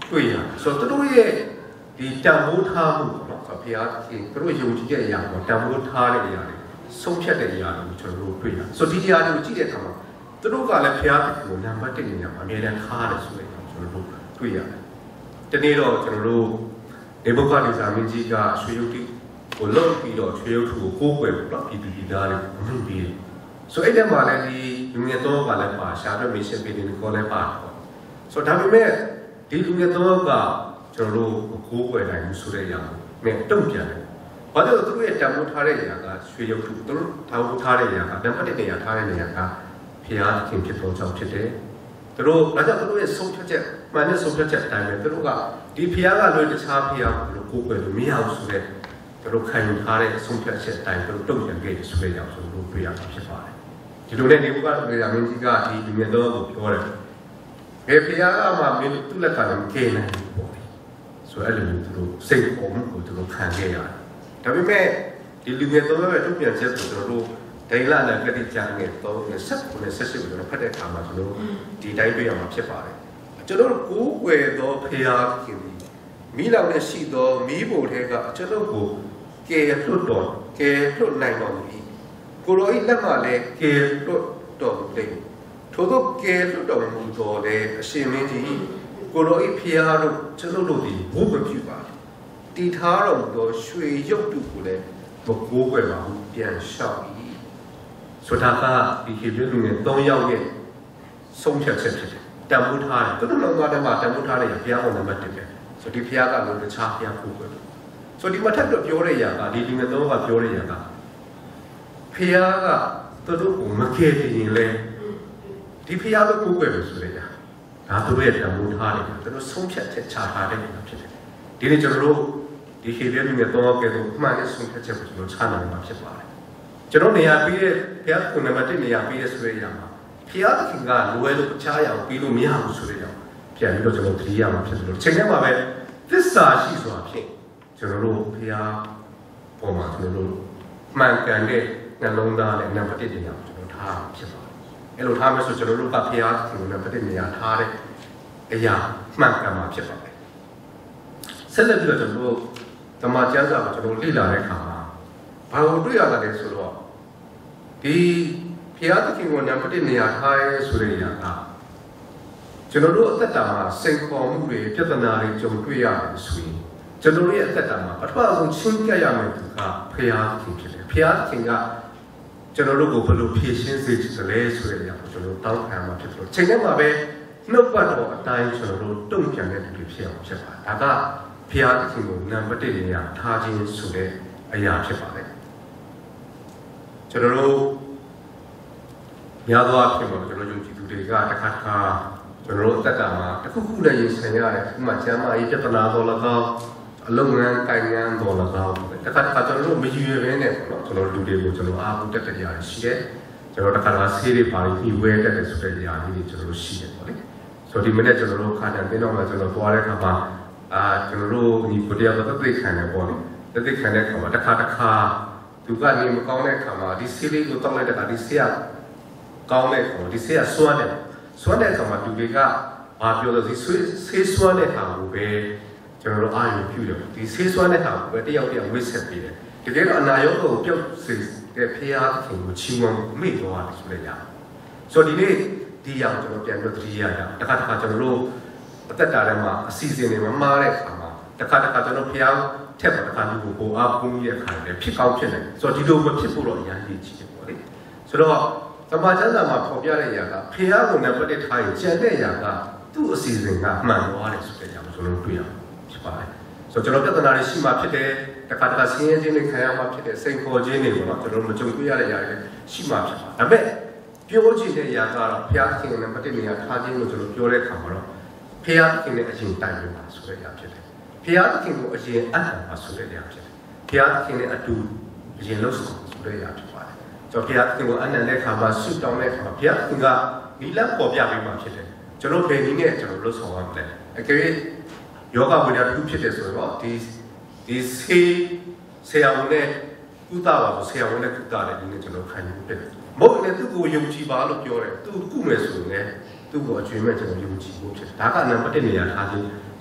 တွေ့ရဆိုတော့တို့ရဲ့ဒီတန်ဖိုးထားမှုပေါ့နော်ဘုရားခင်တို့ယုံကြည်တဲ့အရာပေါ့တန်ဖိုးထားတဲ့အရာတွေဆုံးဖြတ်တဲ့အရာတွေကိုကျွန်တော်တို့တွေ့ရဆိုတော့ဒီတရားတွေကိုကြည့်တဲ့အခါမှာတို့ကလည်းဘုရားကိုနံပါတ်တစ်နေရာမှာအမြဲတမ်းထားတယ်ဆိုတဲ့ကျွန်တော်တို့တွေ့ရတယ်ဒီနေ့တော့ကျွန်တော်တို့နေဘုရားနေစာမင်းကြီးကရွှေရုပ်တိကိုလုံပြီးတော့ရွှေရုပ်ထုကိုကိုးကွယ်ပြီးတော့ပြည်သူပြည်သားတွေအမှုပြီးဆိုအဲ့ဒီမှာလည်းဒီလူငယ်တော်ကလည်းပါရှာတော့မင်းရှင်ပြည်သူကိုလည်းပါတော့ဆိုတော့ဒါပေမဲ့ဒီလူငယ်တော်ကကျွန်တော်တို့ကိုးကွယ်နိုင်မှုဆိုတဲ့အရာနဲ့တုံ့ပြန်တယ်ဘာလို့သူတို့ရဲ့တံမိုးထားတဲ့အရာကရွှေရုပ်ထုသူတို့တံမိုးထားတဲ့အရာကနံပါတ်တစ်နေရာထားတဲ့နေရာကဘုရားခင်ဖြစ်တော်ကြောင့်ဖြစ်တယ်သူတို့ဒါကြောင့်သူတို့ရဲ့ဆုံးဖြတ်ချက်မှန်တဲ့ဆုံးဖြတ်ချက်အတိုင်းပဲသူတို့ကဒီဘုရားကလွယ်တခြားဘုရားကိုကိုးကွယ်လို့မရဘူးဆိုတဲ့သူတို့ခံယူထားတဲ့ဆုံးဖြတ်ချက်အတိုင်းသူတို့တုံ့ပြန်ခဲ့တယ်ဆိုတဲ့အကြောင်းကျွန်တော်တို့တွေ့ရမှာဖြစ်ပါတယ်ဒီလိုနဲ့နေဘုရားလူရမင်းကြီးကဒီလူငယ်တော်ကိုပြောတယ်ဘယ်ဘုရားကမှမင်းသူ့လက်ကလည်းမကဲနိုင်ဘူးပေါ့ဆိုအဲ့လိုမျိုးသူတို့စိတ်ပုံမှုကိုသူတို့ခံခဲ့ရတယ်ဒါပေမဲ့ဒီလူငယ်တော်ရဲ့တုံ့ပြန်ချက်ကိုကျွန်တော်တို့ဒိလာနဲ့ကတိကြငယ်တော့ဆက်ကိုနဲ့ဆက်ရှိကိုကျွန်တော်ဖတ်တဲ့အခါမှာကျွန်တော်ဒီတိုင်းတွေ့ရမှာဖြစ်ပါတယ်ကျွန်တော်တို့ကိုးကွယ်သောဘုရားခင်မိလောက်နဲ့ရှိသောမိဖို့တဲ့ကကျွန်တော်ကိုကယ်လွတ်တော်ကယ်လွတ်နိုင်တော်မူ၏ကိုရောဤလက်မှလည်းကယ်လွတ်တော်မူတယ်ထို့သောကယ်လွတ်တော်မူတော်တဲ့အရှင်မင်းကြီးကိုရောဤဘုရားတို့ကျွန်တော်တို့ဒီဘုမပြုပါတည်ထားတော်မူသောရွှေရုပ်တုကိုလည်းမကိုးကွယ်ပါဘူးပြန်လျှောက်၏ဆိုတာကဒီခေတ်လူငယ်သုံးယောက်ရဲ့ဆုံးဖြတ်ချက်ဖြစ်တယ်တန်ဖိုးထားတယ်တော်တော်များများတန်ဖိုးထားတဲ့ဘုရားဟောနံပါတ်တစ်ပဲဆိုဒီဘုရားကလည်းတခြားဘုရားကိုးကွယ်တယ်ဆိုဒီမှာထပ်တော့ပြောတဲ့ຢာကဒီလူငယ်သုံးယောက်ကပြောတဲ့ຢာကဘုရားကသူတို့ကိုမကယ်တင်ရင်လေဒီဘုရားကိုကိုးကွယ်လို့ဆိုရတာဒါသူတို့ရဲ့တန်ဖိုးထားတယ်သူတို့ဆုံးဖြတ်ချက်ချထားတဲ့နေတာဖြစ်တယ်ဒီနေ့ကျွန်တော်တို့ဒီခေတ်လူငယ်သုံးယောက်ကလည်းမှန်တဲ့ဆုံးဖြတ်ချက်ကိုကျွန်တော်ချနိုင်မှာဖြစ်ပါတယ်ကျွန်တော်နေရာပြီးတဲ့ဘုရားကိုနံပါတ်တစ်နေရာပြီးတဲ့ဆိုရရမှာဘုရားသခင်ကလွယ်လို့တခြားရအောင်ပြီးလို့မရဘူးဆိုရရအောင်ပြန်ပြီးတော့ကျွန်တော်သတိရမှာဖြစ်တယ်လို့ချိန်ထဲမှာပဲသစ္စာရှိစွာဖြင့်ကျွန်တော်တို့ဘုရားပေါ်မှာကျွန်တော်တို့မှန်ကန်တဲ့နှလုံးသားနဲ့နံပါတ်တစ်နေရာကိုကျွန်တော်ထားဖြစ်ပါတယ်အဲ့လိုထားမယ်ဆိုကျွန်တော်တို့ကဘုရားသခင်ကိုနံပါတ်တစ်နေရာထားတဲ့အရာမှန်ကန်မှာဖြစ်ပါတယ်ဆက်လက်ပြီးတော့ကျွန်တော်တို့ဓမ္မကျမ်းစာကိုကျွန်တော်လေ့လာတဲ့အခါမှာဘာလို့တွေ့ရတာလဲဆိုတော့ဒီဘုရားသခင်ကိုနံပါတ်တစ်နေရာထားရဲဆိုတဲ့အရာကကျွန်တော်တို့အသက်တာမှာစိန်ခေါ်မှုတွေပြဿနာတွေကြုံတွေ့ရတယ်ဆိုရင်ကျွန်တော်ရဲ့အသက်တာမှာပထမဆုံးချင်းပြရမယ်သူကဘုရားသခင်ဖြစ်တယ်ဘုရားသခင်ကကျွန်တော်တို့ကိုဘယ်လိုဖြည့်ရှင်းစေချင်လဲဆိုတဲ့အရာကိုကျွန်တော်တောင်းခံမှာဖြစ်တယ်ချိန်ထဲမှာပဲနှုတ်ပတ်တော်အတိုင်းကျွန်တော်တို့တုံ့ပြန်တဲ့လူတွေဖြစ်အောင်ဖြစ်ပါတယ်ဒါကဘုရားသခင်ကိုနံပါတ်တစ်နေရာထားခြင်းဆိုတဲ့အရာဖြစ်ပါတယ်ကျွန်တော်တို့များသောအားဖြင့်ပေါ့ကျွန်တော်ယုံကြည်သူတွေကတစ်ခါတစ်ခါကျွန်တော်တို့အသက်တာမှာတစ်ခုခုနဲ့ရင်ဆိုင်ရတယ်ဥပမာကျမ်းမာရေးပြဿနာတော်၎င်းအလုံးငန်းကိုင်ငန်းတော်၎င်းတစ်ခါတစ်ခါကျွန်တော်တို့မယူရဘဲနဲ့ပေါ့ကျွန်တော်လူတွေကိုကျွန်တော်အားကိုတက်တက်ရတယ်ရှိတယ်ကျွန်တော်တစ်ခါတစ်ခါဆေးတွေပါပြီးဝဲတက်တယ်ဆိုတဲ့ຢာလေးတွေကျွန်တော်တို့ရှိတယ်ပေါ့လေဆိုတော့ဒီမနေ့ကျွန်တော်တို့ခါတန်တင်းတော့မှကျွန်တော်သွားတဲ့အခါမှာအာကျွန်တော်တို့ဒီကိုတရားတော်သိခံတယ်ပေါ့လေသိခံတဲ့အခါမှာတစ်ခါတစ်ခါသူကနေမကောင်းတဲ့အခါမှာဒီဆေးလေးကိုတောင်းလိုက်တဲ့အခါဒီဆေးကကောင်းတဲ့အခါဒီဆေးကစွမ်းတယ်စွမ်းတဲ့အခါမှာသူတွေကဘာပြောလို့ဒီဆေးစွမ်းတဲ့အခါကိုပဲကျွန်တော်တို့အာရုံပြုတယ်ဒီဆေးစွမ်းတဲ့အခါကိုပဲတယောက်တယောက်ဝိဆက်ပေးတယ်တကယ်တော့အနာရောဂါကိုပျောက်စေတဲ့ဖျားခင်ကိုချီးမွမ်းမိသွားတယ်ဆိုလည်းရဆိုတော့ဒီနေ့ဒီရောက်ကျွန်တော်ပြန်ပြီးသတိရတာတစ်ခါတစ်ခါကျွန်တော်တို့အသက်တာထဲမှာအစီအစဉ်တွေမမှားတဲ့အခါမှာတစ်ခါတစ်ခါကျွန်တော်ဖျားထက်ပါတစ်ခါလူကိုအားကိုးရဲ့အခါလည်းဖြစ်ကောင်းဖြစ်နိုင်ဆိုတော့ဒီလိုမဖြစ်ဖို့တော့အရင်ကြီးကြည့်တယ်ပေါ့လေဆိုတော့သမာကျမ်းစာမှာဖော်ပြတဲ့အရာကဖျားကိုနံပါတ်တစ်ထားရင်ကျန်တဲ့အရာကသူ့အစီအစဉ်ကမှန်သွားတယ်ဆိုတဲ့အရာကိုကျွန်တော်တွေ့ရဖြစ်ပါတယ်ဆိုတော့ကျွန်တော်ပြဿနာတွေရှိမှဖြစ်တယ်တစ်ခါတစ်ခါဆင်းရဲခြင်းတွေခံရမှဖြစ်တယ်စိန်ခေါ်ခြင်းတွေပေါ့နော်ကျွန်တော်မကြုံတွေ့ရတဲ့အရာတွေရှိမှဖြစ်ပါဒါပေမဲ့ပြောချင်တဲ့အရာကတော့ဖျားခင်နံပါတ်တစ်နေရာထားခြင်းလို့ကျွန်တော်ပြောတဲ့အခါမှာတော့ဖျားခင်နဲ့အရင်တိုင်ရပါဆိုတဲ့အရာဖြစ်တယ်ဖျားခင်ကိုအရင်အပ်ပါဆိုတဲ့အရာဖြစ်တယ်ဖျားခင်နဲ့အတူအရင်လို့ဆိုတဲ့အရာဖြစ်ပါတယ်ကျွန်တော်ဖျားခင်ကိုအနန္တတဲ့အခါမှာဆုတောင်းတဲ့အခါမှာဖျားခင်ကဒီလက်ပေါ်ပြပေးမှဖြစ်တယ်ကျွန်တော်ဘယ်နည်းနဲ့ကျွန်တော်လို့ဆောင်ရမလဲအကယ်၍ယောဂဝိဒတစ်ခုဖြစ်တယ်ဆိုတော့ဒီဒီဆေးဆရာဝန်နဲ့ကုသပါဆိုဆရာဝန်နဲ့ကုသတယ်ဒီနေ့ကျွန်တော်ခံယူဖြစ်တယ်မဟုတ်လည်းသူ့ကိုယုံကြည်ပါလို့ပြောတယ်သူကုမယ်ဆိုရင်လည်းသူ့ကိုအကျွေးမဲ့ကျွန်တော်ယုံကြည်ဖို့ဖြစ်တယ်ဒါကနံပါတ်တစ်နေရာထားခြင်း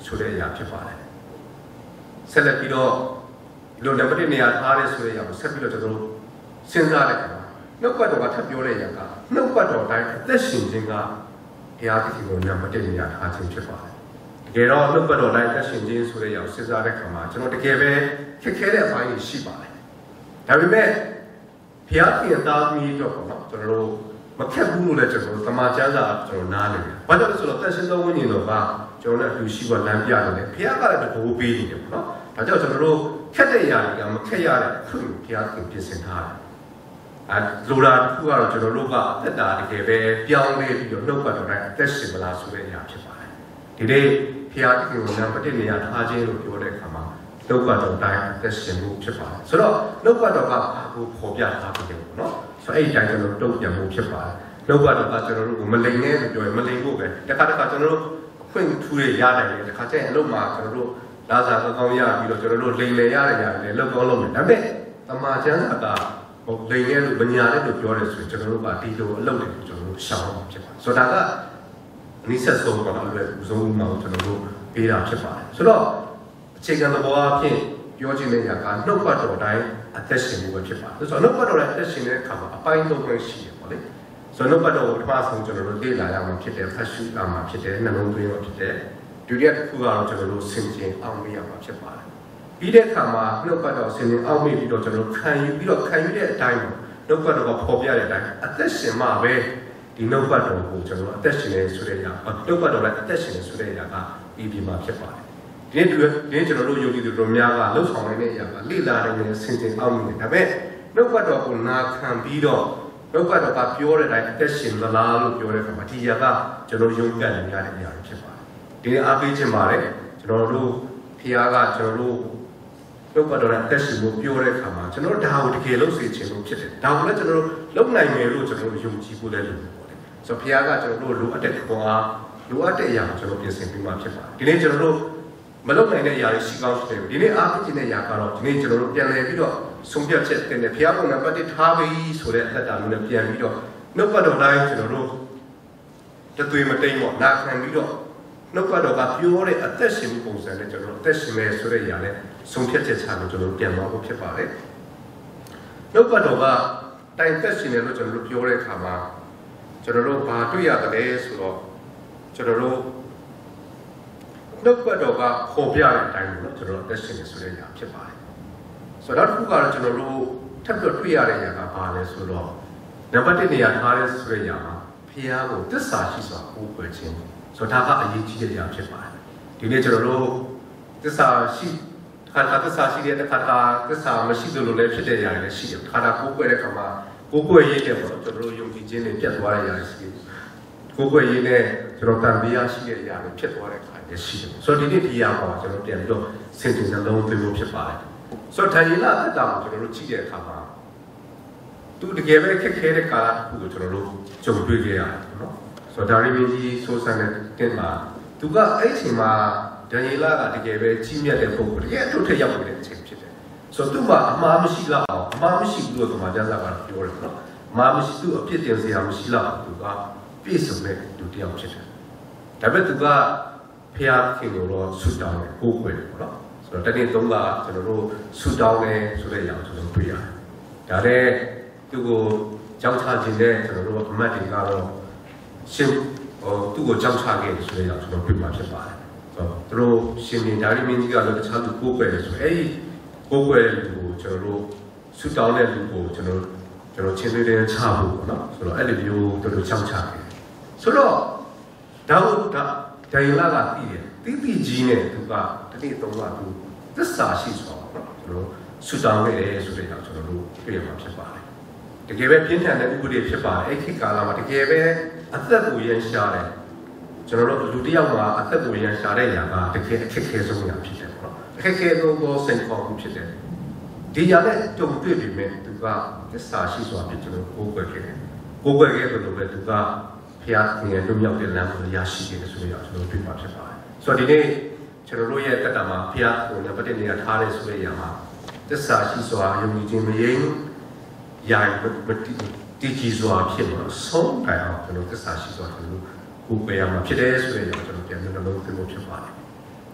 ဆိုတဲ့အရာဖြစ်ပါတယ်ဆက်လက်ပြီးတော့ဒီလိုနံပါတ်နေရာထားရဲဆိုတဲ့အရာကိုဆက်ပြီးတော့ကျွန်တော်တို့စဉ်းစားတဲ့အခါမှာနှုတ်ကပတ်တော်ကထပ်ပြောတဲ့အရာကနှုတ်ကပတ်တော်တိုင်းအသက်ရှင်ခြင်းကဘုရားသခင်ကိုနံပါတ်နေရာထားခြင်းဖြစ်ပါတယ်တကယ်တော့နှုတ်ကပတ်တော်တိုင်းအသက်ရှင်ခြင်းဆိုတဲ့အရာကိုစဉ်းစားတဲ့အခါမှာကျွန်တော်တကယ်ပဲခက်ခဲတဲ့အပိုင်းတွေရှိပါတယ်ဒါပေမဲ့ဘုရားသခင်သားသမီးတို့ပေါ့နော်ကျွန်တော်တို့မခက်ဘူးလို့လည်းကျွန်တော်တို့တမန်ကျမ်းစာကျွန်တော်နားလည်တယ်။ဘာကြောင့်လဲဆိုတော့သက်ရှင်သောဝိညာဉ်တော်ကကျွန်တော်တို့အတူရှိဖို့လမ်းပြနေတယ်။ဘုရားကလည်းတကူပေးနေတယ်ပေါ့နော်။ဒါကြောင့်ကျွန်တော်တို့ခက်တဲ့အရာတွေကမခက်ရတဲ့ခွင့်ဘုရားသခင်ပြင်ဆင်ထားတယ်။အဲလိုလားတစ်ခုကတော့ကျွန်တော်တို့ကအသက်တာတကယ်ပဲပြောင်းလဲပြီးတော့နှုတ်ပတ်တော်တိုင်းအသက်ရှင်မလားဆိုတဲ့အရာဖြစ်ပါတယ်။ဒီနေ့ဘုရားသခင်ကိုနံပါတ်နေရာထားခြင်းလို့ပြောတဲ့အခါမှာနှုတ်ပတ်တော်တိုင်းအသက်ရှင်မှုဖြစ်ပါတယ်။ဆိုတော့နှုတ်ပတ်တော်ကအခုပေါ်ပြထားပြီးတယ်ပေါ့နော်။ဆိုအဲ့ဒီတိုင်းကျွန်တော်တုံ့ပြန်မှုဖြစ်ပါတယ်။နှုတ်ပတ်တော်ကကျွန်တော်တို့ကိုမလိမ်နဲ့လို့ပြောရင်မလိမ်ဖို့ပဲတခါတခါကျွန်တော်တို့အခွင့်ထူးရရနိုင်တယ်တခါကျရင်အလုပ်မှာကျွန်တော်တို့လာစားကောင်းရပြီးတော့ကျွန်တော်တို့လိမ်လေရရရတယ်လောက်ကောင်းလို့မယ်ဒါပေမဲ့တမန်ကျမ်းစာကဟိုလိမ်နဲ့လို့မညာနဲ့လို့ပြောတယ်ဆိုရင်ကျွန်တော်တို့ကဒီလိုအလုပ်တွေကိုကျွန်တော်တို့ရှောင်အောင်ဖြစ်ပါတယ်ဆိုတော့ဒါကအနည်းဆက်ဆုံးကတော့လည်းဥဆုံးမှကျွန်တော်တို့ပေးတာဖြစ်ပါတယ်ဆိုတော့အခြေခံသဘောအဖြစ်ပြောချင်တဲ့ຢာကနှုတ်ပတ်တော်တိုင်းအသက်ရှင်မှုပဲဖြစ်ပါတယ်ဆိုတော့နှုတ်ပတ်တော်တိုင်းအသက်ရှင်တဲ့အခါမှာအပိုင်းသုံးပဲရှိတယ်ပေါ့လေဆိုတော့နှုတ်ပတ်တော်ကိုပထမဆုံးကျွန်တော်တို့လေ့လာရမှာဖြစ်တယ်ဖတ်ရှုရမှာဖြစ်တယ်နှလုံးသွင်းရမှာဖြစ်တယ်ဒုတိယတစ်ခုကတော့ကျွန်တော်တို့ဆင်ခြင်အောင်မေ့ရမှာဖြစ်ပါတယ်ပြီးတဲ့အခါမှာနှုတ်ပတ်တော်ဆင်ခြင်အောင်မေ့ပြီးတော့ကျွန်တော်တို့ခံယူပြီးတော့ခံယူတဲ့အတိုင်းနှုတ်ပတ်တော်ကပေါ်ပြတဲ့အတိုင်းအသက်ရှင်မှာပဲဒီနှုတ်ပတ်တော်ကိုကျွန်တော်တို့အသက်ရှင်နေဆိုတဲ့ຢာနှုတ်ပတ်တော်လည်းအသက်ရှင်နေဆိုတဲ့ຢာကပြီးပြီးမှဖြစ်ပါတယ်ဒီနေ့ဒီနေ့ကျွန်တော်တို့ယုံကြည်သူတို့များကလှုပ်ဆောင်နေတဲ့ຢာကလိလာနေတဲ့ဆင်ခြင်အောင်မေ့ဒါပေမဲ့နှုတ်ပတ်တော်ကိုနာခံပြီးတော့နှုတ်ပတ်တော်ကပြောတဲ့အတိုင်းအသက်ရှင်သလားလို့ပြောတဲ့အခါမှာဒီຢာကကျွန်တော်ယုံကြည်နေရတဲ့ຢာဖြစ်ပါတယ်ဒီနေ့အားပေးခြင်းပါတယ်ကျွန်တော်တို့ဖခင်ကကျွန်တော်တို့နှုတ်ပတ်တော်နဲ့အသက်ရှင်ဖို့ပြောတဲ့အခါမှာကျွန်တော်တို့ဒါကိုတကယ်လုပ်စေချင်လို့ဖြစ်တယ်ဒါကိုလည်းကျွန်တော်တို့လုပ်နိုင်မယ်လို့ကျွန်တော်တို့ယုံကြည်ဖို့လည်းလိုတယ်ပေါ့လေဆိုတော့ဖခင်ကကျွန်တော်တို့လိုအပ်တဲ့ခွန်အားလိုအပ်တဲ့အရာကိုကျွန်တော်ပြင်ဆင်ပြီးမှဖြစ်ပါတယ်ဒီနေ့ကျွန်တော်တို့မလုပ်နိုင်တဲ့အရာတွေရှိကောင်းရှိတယ်ဒီနေ့အားပေးခြင်းတဲ့အရာကတော့ဒီနေ့ကျွန်တော်တို့ပြန်လည်ပြီးတော့ဆုံးဖြတ်ချက်တင်တယ်ဖခင်ကနံပါတ်တစ်ထားပြီးဆိုတဲ့အသက်တာမျိုးနဲ့ပြန်ပြီးတော့နှုတ်ပတ်တော်တိုင်းကျွန်တော်တို့တသွေးမတိမ်ပေါ့နာခံပြီးတော့နှုတ်ပတ်တော်ကပြောတဲ့အသက်ရှင်မှုပုံစံနဲ့ကျွန်တော်အသက်ရှင်မယ်ဆိုတဲ့ຢာနဲ့ဆုံးဖြတ်ချက်ချလို့ကျွန်တော်ပြန်သွားဖို့ဖြစ်ပါတယ်နှုတ်ပတ်တော်ကတိုင်သက်ရှင်တယ်လို့ကျွန်တော်တို့ပြောတဲ့အခါမှာကျွန်တော်တို့ဘာတွေ့ရတယ်ဆိုတော့ကျွန်တော်တို့နှုတ်ပတ်တော်ကပေါ်ပြတဲ့အတိုင်းလို့ကျွန်တော်အသက်ရှင်တယ်ဆိုတဲ့ຢာဖြစ်ပါတယ်ဆိုတော့အခုကတော့ကျွန်တော်တို့ထပ်ပြီးတွေ့ရတဲ့ຢာကဘာလဲဆိုတော့နံပါတ်တစ်နေရာထားတဲ့ဆိုတဲ့ຢာမှာဖခင်ကိုသစ္စာရှိစွာကိုးကွယ်ခြင်းဆိုတော့ဒါကအရေးကြီးတဲ့အရာဖြစ်ပါတယ်ဒီနေ့ကျွန်တော်တို့သစ္စာရှိခါတာသစ္စာရှိတဲ့ခါတာသစ္စာမရှိသလိုလည်းဖြစ်တဲ့အရာတွေလည်းရှိတယ်ခါတာကိုးကွယ်တဲ့ခါမှာကိုးကွယ်ရေးတဲ့ပေါ့ကျွန်တော်တို့ယုံကြည်ခြင်းနဲ့ပြတ်သွားတဲ့အရာတွေရှိတယ်ကိုးကွယ်ရေးနဲ့ကျွန်တော်တန်တရားရှိတဲ့အရာတွေဖြစ်သွားတဲ့ခါတွေရှိတယ်ဆိုတော့ဒီနေ့ဒီအရာပေါ်ကျွန်တော်ပြန်ပြီးတော့စင်တင်နှလုံးသွင်းလို့ဖြစ်ပါတယ်ဆိုတော့ဒါရီလာအတ္တကိုကျွန်တော်တို့ကြည့်တဲ့အခါမှာသူတကယ်ပဲခက်ခဲတဲ့ကာလတစ်ခုကိုကျွန်တော်တို့ကြုံတွေ့ခဲ့ရတယ်နော်ဆိုတော့ဒါရီမင်းကြီးဆိုဆန်တဲ့တင်မှာသူကအဲ့အချိန်မှာဒန်ယေလကတကယ်ပဲကြီးမြတ်တဲ့ပုဂ္ဂိုလ်တကယ်အထုထက်ရောက်နေတဲ့အချိန်ဖြစ်တယ်ဆိုတော့သူ့မှာအမှားမရှိလောက်အောင်အမှားမရှိဘူးလို့ဒီမှာကျမ်းစာကပြောတယ်နော်အမှားမရှိသူ့အဖြစ်တင်စရာမရှိလောက်သူကပြည့်စုံတဲ့သူတယောက်ဖြစ်တယ်ဒါပေမဲ့သူကဖျားခင်ကိုတော့ဆူတောင်းတယ်ကိုးကွယ်တယ်ပေါ့နော်ဆိုတော့တနေ့သုံးကကျွန်တော်တို့ဆူတောင်းတယ်ဆိုတဲ့အရာကိုကျွန်တော်တွေ့ရတယ်ဒါလည်းသူ့ကိုကြောက်ချခြင်းနဲ့ကျွန်တော်တို့အမတ်တွေကတော့ရှင်ဟိုသူ့ကိုကြောက်ချခဲ့တယ်ဆိုတဲ့အရာကျွန်တော်ပြမှာဖြစ်ပါတယ်ဆိုတော့သူတို့ရှင်မြင်ဒါရီမင်းကြီးကလည်းတခြားသူကိုးကွယ်တယ်ဆိုအဲ့ဒီကိုးကွယ်တဲ့လူကိုကျွန်တော်တို့ဆူတောင်းတဲ့လူကိုကျွန်တော်ကျွန်တော်ချင်းလေးလေးချဖို့ပေါ့နော်ဆိုတော့အဲ့ဒီမျိုးသူတို့ကြောက်ချခဲ့ဆိုတော့ဒါဟုတ်ဒါဒိုင်လာကတည်တယ်တိတိကြီးနဲ့သူကတတိသုံးကသူသစ္စာရှိစွာပေါ့နော်ကျွန်တော်ဆူတောင်းခဲ့တယ်ဆိုတဲ့အကြောင်းကျွန်တော်တို့တွေ့ရမှာဖြစ်ပါတယ်တကယ်ပဲပြင်းထန်တဲ့ဥပဒေဖြစ်ပါတယ်အဲ့ဒီကာလမှာတကယ်ပဲအသက်ကိုရန်ရှာတယ်ကျွန်တော်တို့လူတစ်ယောက်မှာအသက်ကိုရန်ရှာတဲ့ຢာကတကယ်အခက်အခဲဆုံးຢာဖြစ်တယ်ပေါ့နော်အခက်အခဲဆုံးသောစိတ်ခေါ်မှုဖြစ်တယ်ဒီຢာနဲ့ကြုံတွေ့ပြီမဲ့သူကသစ္စာရှိစွာဖြစ်ကျွန်တော်ကိုးကွယ်ခဲ့တယ်ကိုးကွယ်ခဲ့လို့ပဲသူကဖျားခင်ရဲ့လွတ်မြောက်တဲ့လမ်းကိုရရှိခဲ့တယ်ဆိုရအောင်ကျွန်တော်တွေ့မှာဖြစ်ပါတယ်ဆိုတော့ဒီနေ့ကျွန်တော်တို့ရဲ့တက်တာမှာဖျားကိုလည်းပတ်တဲ့နေရာထားတဲ့ဆိုတဲ့ຢာမှာသစ္စာရှိစွာယုံကြည်ခြင်းမယိမ်းယာယီမတိတည်ကြည်စွာဖြစ်မှာဆုံးတိုင်အောင်ကျွန်တော်သစ္စာရှိစွာကျွန်တော်ကိုယ်ပဲရမှာဖြစ်တယ်ဆိုရင်ကျွန်တော်ပြန်ပြီးနှလုံးသွင်းဖို့ဖြစ်ပါတယ်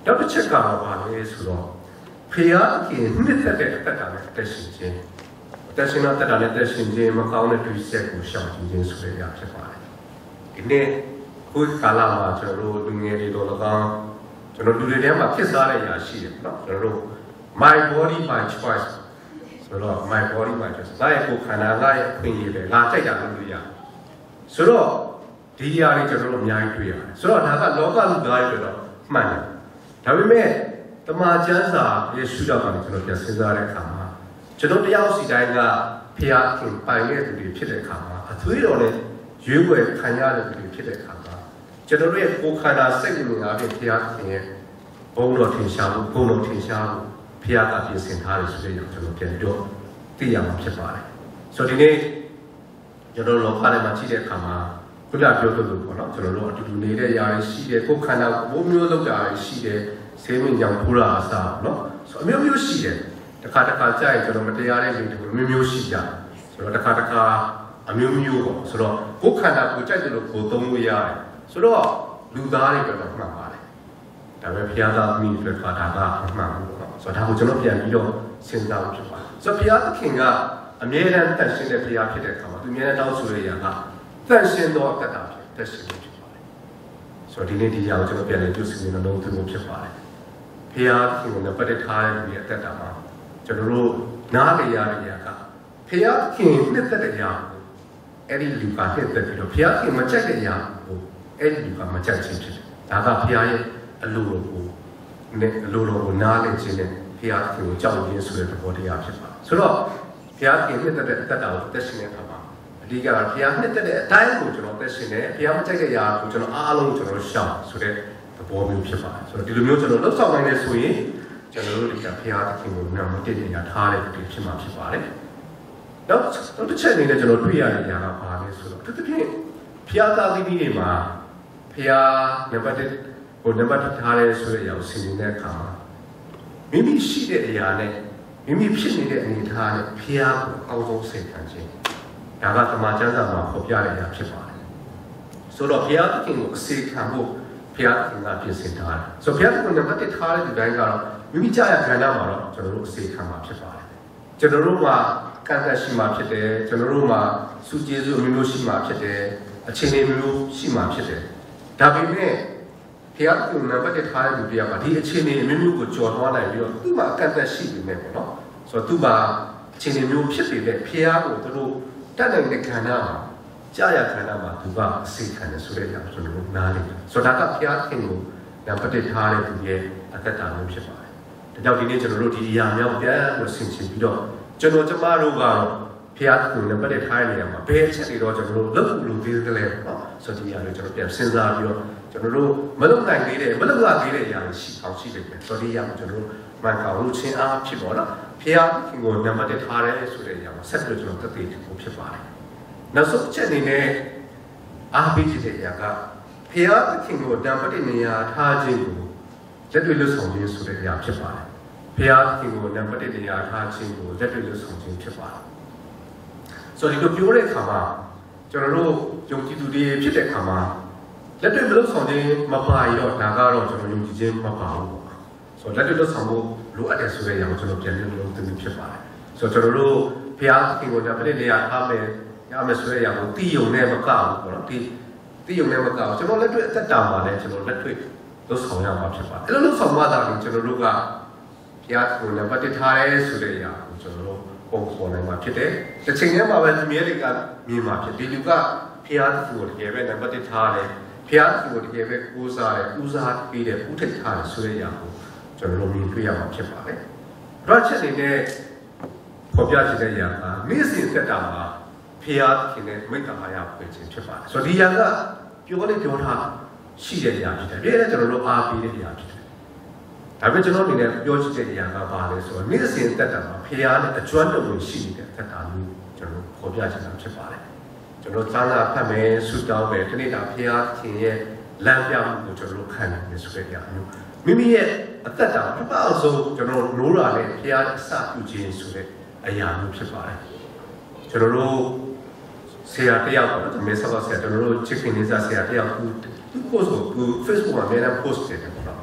နောက်တစ်ချက်ကတော့ဘာလဲဆိုတော့ဖျားခင်နှစ်သက်တဲ့အသက်တာနဲ့တက်ရှင်ခြင်းတက်ရှင်တဲ့တက်တာနဲ့တက်ရှင်ခြင်းမကောင်းတဲ့တွေ့ဆက်ကိုရှောင်ကျဉ်ခြင်းဆိုတဲ့အရာဖြစ်ပါတယ်ဒီနေ့ခုကာလမှာကျွန်တော်တို့လူငယ်တွေတော့၎င်းကျွန်တော်လူတွေထဲမှာဖြစ်စားတဲ့အရာရှိတယ်နော်ကျွန်တော်တို့ my body my choice ဆိုတော့ my body my choice ငါရဲ့ကိုယ်ခန္ဓာငါရဲ့အခွင့်အရေးပဲငါကြိုက်တာလုပ်လို့ရဆိုတော့ဒီအရာတွေကျွန်တော်တို့အများကြီးတွေ့ရတယ်ဆိုတော့ဒါကလောကလူသားတွေတော့မှန်တယ်ဒါပေမဲ့တမန်ကျမ်းစာယေရှုတော်ကနေကျွန်တော်ပြန်စဉ်းစားတဲ့အခါမှာကျွန်တော်တယောက်စီတိုင်းကဖျားခင်ပိုင်တဲ့သူတွေဖြစ်တဲ့အခါမှာအသွေးတော်နဲ့ရွေးဝယ်ခံရတဲ့သူတွေဖြစ်တဲ့အခါမှာကျွန်တော်တို့ရဲ့ကိုယ်ခန္ဓာစိတ်ကိုယ်အားဖြင့်ဖျားခင်ရဲ့ဘုံတော်ထင်ရှားမှုဘုံတော်ထင်ရှားမှုဖျားကပြင်ဆင်ထားတယ်ဆိုတဲ့ကျွန်တော်ပြန်ပြီးတော့သိရမှာဖြစ်ပါတယ်ဆိုတော့ဒီနေ့ကျွန်တော်လောကထဲမှာကြည့်တဲ့အခါမှာခုနပြောသလိုပေါ့နော်ကျွန်တော်တို့အတူတူနေတဲ့ຢာတွေရှိတယ်ကိုယ်ခန္ဓာဘုံမျိုးလောက်တာရှိတယ်ဆေးမင်းကြောင့်ဖူးတာအစားနော်ဆိုအမျိုးမျိုးရှိတယ်တစ်ခါတစ်ခါကြာရင်ကျွန်တော်မတရားတဲ့လူတွေမျိုးမျိုးရှိကြဆိုတော့တစ်ခါတစ်ခါအမျိုးမျိုးပေါ့ဆိုတော့ကိုယ်ခန္ဓာကိုကြိုက်တယ်လို့ကိုယ်သုံးလို့ရတယ်ဆိုတော့လူသားတွေကတော့မှန်ပါတယ်ဒါပေမဲ့ဘုရားသားမိတွေခါတာကမှန်ဘူးပေါ့ဆိုတော့ဒါကိုကျွန်တော်ပြန်ပြီးတော့စဉ်းစားဖို့ဖြစ်ပါတယ်ဆိုတော့ဘုရားသခင်ကအမြဲတမ်းတန်ရှင်းတဲ့ဘုရားဖြစ်တဲ့အခါမှာသူအမြဲတမ်းတောင်းဆိုရရတာတန်ရှင်းသောတတ်တာဖြစ်တတ်ရှင်းဖြစ်ပါတယ်ဆိုတော့ဒီနေ့ဒီကြောင်ကျွန်တော်ပြန်လေပြုစုနေတော့သူမျိုးဖြစ်ပါတယ်ဘုရားသခင်ကိုပတ်သက်ထားတဲ့လူရဲ့အသက်တာမှာကျွန်တော်တို့နားလေရတဲ့ຢာကဘုရားခင်နှစ်သက်တဲ့ຢာကိုအဲ့ဒီလူကနှစ်သက်ပြီးတော့ဘုရားခင်မကြိုက်တဲ့ຢာကိုအဲ့ဒီလူကမကြိုက်ခြင်းဖြစ်တယ်ဒါကဘုရားရဲ့အလိုတော်ကိုနဲ့အလိုတော်ကိုနားလည်ခြင်းနဲ့ဘုရားခင်ကိုကြောက်ရွံ့ဆိုတဲ့သဘောတရားဖြစ်ပါတယ်ဆိုတော့ဘုရားခင်နှစ်သက်တဲ့အသက်တာကိုသက်ရှင်တဲ့အခါမှာအဓိကကဘုရားနှစ်သက်တဲ့အတိုင်းကိုကျွန်တော်သက်ရှင်တယ်ဘုရားမကြိုက်တဲ့ຢာကိုကျွန်တော်အားလုံးကျွန်တော်ရှောင်ဆိုတဲ့သဘောမျိုးဖြစ်ပါတယ်ဆိုတော့ဒီလိုမျိုးကျွန်တော်လှုပ်ဆောင်နိုင်နေဆိုရင်ကျွန်တော်တို့ဒီကဘုရားသခင်ကိုနာမတည်နေရထားတဲ့ဒီဖြစ်မှာဖြစ်ပါတယ်။နောက်နောက်တစ်ချက်အနေနဲ့ကျွန်တော်တွေ့ရတဲ့ຢာကဘာလဲဆိုတော့တစ်ဖြင့်ဘုရားသားသမီးတွေမှာဘုရားနံပါတ်တစ်ဟိုနံပါတ်တစ်ထားတဲ့ဆိုတဲ့အရာကိုဆင်ခြင်တဲ့အခါမှာမိမိရှိတဲ့အရာနဲ့မိမိဖြစ်နေတဲ့အနေအထားနဲ့ဘုရားကိုအောက်ဆုံးစိတ်ခံခြင်းဒါကတမန်ကျမ်းစာမှာဖော်ပြတဲ့အရာဖြစ်ပါတယ်။ဆိုတော့ဘုရားသခင်ကိုအစေခံဖို့ဘုရားသခင်ကပြင်ဆင်ထားတယ်။ဆိုတော့ဘုရားသခင်နံပါတ်တစ်ထားတဲ့ဒီတိုင်းကတော့မိမိကြာရခန္ဓာမှာတော့ကျွန်တော်တို့အစေခံမှာဖြစ်ပါတယ်။ကျွန်တော်တို့မှာကံတက်ရှိမှာဖြစ်တယ်။ကျွန်တော်တို့မှာစုကျေးဇူးအမျိုးမျိုးရှိမှာဖြစ်တယ်။အခြေအနေမျိုးရှိမှာဖြစ်တယ်။ဒါပေမဲ့ဘုရားကနံပါတ်တစ်ထားတဲ့လူတွေကဒီအခြေအနေအမျိုးမျိုးကိုကြော်သွားနိုင်ပြီးတော့သူ့မှာကံတက်ရှိနေတယ်ပေါ့နော်။ဆိုတော့သူ့မှာအခြေအနေမျိုးဖြစ်နေတဲ့ဘုရားကိုသူတို့တတ်နိုင်တဲ့ခန္ဓာမှာကြာရခန္ဓာမှာသူကအစေခံတယ်ဆိုတဲ့အရာကျွန်တော်တို့နားလည်တယ်။ဆိုတော့ဒါကဘုရားခင်ကိုနံပါတ်တစ်ထားတဲ့သူရဲ့အသက်တာမျိုးဖြစ်ပါတယ်။ဒါကြောင့်ဒီနေ့ကျွန်တော်တို့ဒီအရာမျိုးပြန်လို့ဆင်ခြင်ပြီးတော့ကျွန်တော်ကျမတို့ကတော့ဘုရားကိုနံပါတ်တစ်ထားတဲ့နေရာမှာဘယ်အချက်တွေတော့ကျွန်တော်တို့လုပ်လို့သေးတယ်လဲနော်။ဆိုတော့ဒီအရာတွေကျွန်တော်ပြန်စဉ်းစားပြီးတော့ကျွန်တော်တို့မလုပ်နိုင်သေးတဲ့မလုပ်ရသေးတဲ့အရာတွေရှိအောင်ရှိတယ်။ဆိုတော့ဒီအရာကိုကျွန်တော်တို့မှန်ကောင်လို့ချင်းအားဖြစ်ပေါ်တော့ဘုရားခင်ကိုနံပါတ်တစ်ထားတယ်ဆိုတဲ့အရာမှာဆက်ပြီးကျွန်တော်သက်သေဖို့ဖြစ်ပါတယ်။နောက်ဆုံးချက်အနေနဲ့အားပေးတဲ့အရာကဘုရားသခင်ကိုနံပါတ်တစ်နေရာထားခြင်းကိုလက်တွေ့လို့ဆောင်ခြင်းဆိုတဲ့အရာဖြစ်ပါတယ်။ဘုရားသခင်ကိုနံပါတ်တစ်နေရာထားခြင်းကိုလက်တွေ့လို့ဆောင်ခြင်းဖြစ်ပါတယ်။ဆိုတော့ဒီလိုပြောတဲ့အခါမှာကျွန်တော်တို့ယုံကြည်သူတွေဖြစ်တဲ့အခါမှာလက်တွေ့လို့ဆောင်ခြင်းမပါရတော့ဒါကတော့ကျွန်တော်ယုံကြည်ခြင်းမပါဘူးပေါ့။ဆိုတော့လက်တွေ့လို့ဆောင်ဖို့လိုအပ်တယ်ဆိုတဲ့အရာကိုကျွန်တော်ပြန်ပြီးလို့သိနေဖြစ်ပါတယ်။ဆိုတော့ကျွန်တော်တို့ဘုရားသခင်ကိုနံပါတ်တစ်နေရာထားမယ်ရမယ်ဆိုတဲ့အရာကိုတည်ယုံနဲ့မကောက်ဘူးပေါ့နော်ဒီတည်ယုံနဲ့မကောက်ကျွန်တော်လက်တွေ့အသက်တာမှာလည်းကျွန်တော်လက်တွေ့လို့ဆောင်ရမှာဖြစ်ပါတယ်အဲ့လိုလို့ဆောင်မှသာကျွန်တော်တို့ကဘုရားကိုနံပါတ်တစ်ထားရဲဆိုတဲ့အရာကိုကျွန်တော်တို့ပုံဖော်နိုင်မှာဖြစ်တယ်တစ်ချိန်တည်းမှာပဲလူမျိုးတွေကမြင်မှာဖြစ်ဒီလူကဘုရားကိုတကယ်ပဲနံပါတ်တစ်ထားတယ်ဘုရားကိုတကယ်ပဲကိုးစားတယ်ဦးစားပေးတယ်ဥထိတ်ထားတယ်ဆိုတဲ့အရာကိုကျွန်တော်တို့မြင်တွေ့ရမှာဖြစ်ပါတယ်အဲ့ချက်အနေနဲ့ဖော်ပြချင်တဲ့အရာကနေ့စဉ်သက်တာမှာဘုရားခင်နဲ့မိတ္တအားရဖွင့်ခြင်းဖြစ်ပါတယ်ဆိုတော့ဒီရန်ကပြောလေးပြောထားရှိတဲ့အရာဖြစ်တယ်ဒီလည်းကျွန်တော်တို့အားပေးတဲ့အရာဖြစ်တယ်ဒါပေမဲ့ကျွန်တော်အနေနဲ့ပြောချင်တဲ့အရာကဘာလဲဆိုတော့နေ့စဉ်သက်တာမှာဘုရားနဲ့အကျွမ်းတော်ဝင်ရှိနေတဲ့သက်တာမျိုးကျွန်တော်ဖော်ပြချင်တာဖြစ်ပါတယ်ကျွန်တော်သာသာဖတ်မယ်ဆုတောင်းမယ်ဒီနေ့တာဘုရားခင်ရဲ့လမ်းပြမှုကိုကျွန်တော်တို့ခံနိုင်မယ်ဆိုတဲ့အရာမျိုးမိမိရဲ့အသက်တာပြပအောင်ဆုံးကျွန်တော်နိုးရာနဲ့ဘုရားအစပြုခြင်းဆိုတဲ့အရာမျိုးဖြစ်ပါတယ်ကျွန်တော်တို့ဆရာတယောက်ပေါ့နော်မေဆာဆရာကျွန်တော်တို့ချစ်ခင်နေစားဆရာတယောက်သူသူ post ကိုသူ Facebook မှာအများနဲ့ post တယ်ပေါ့နော်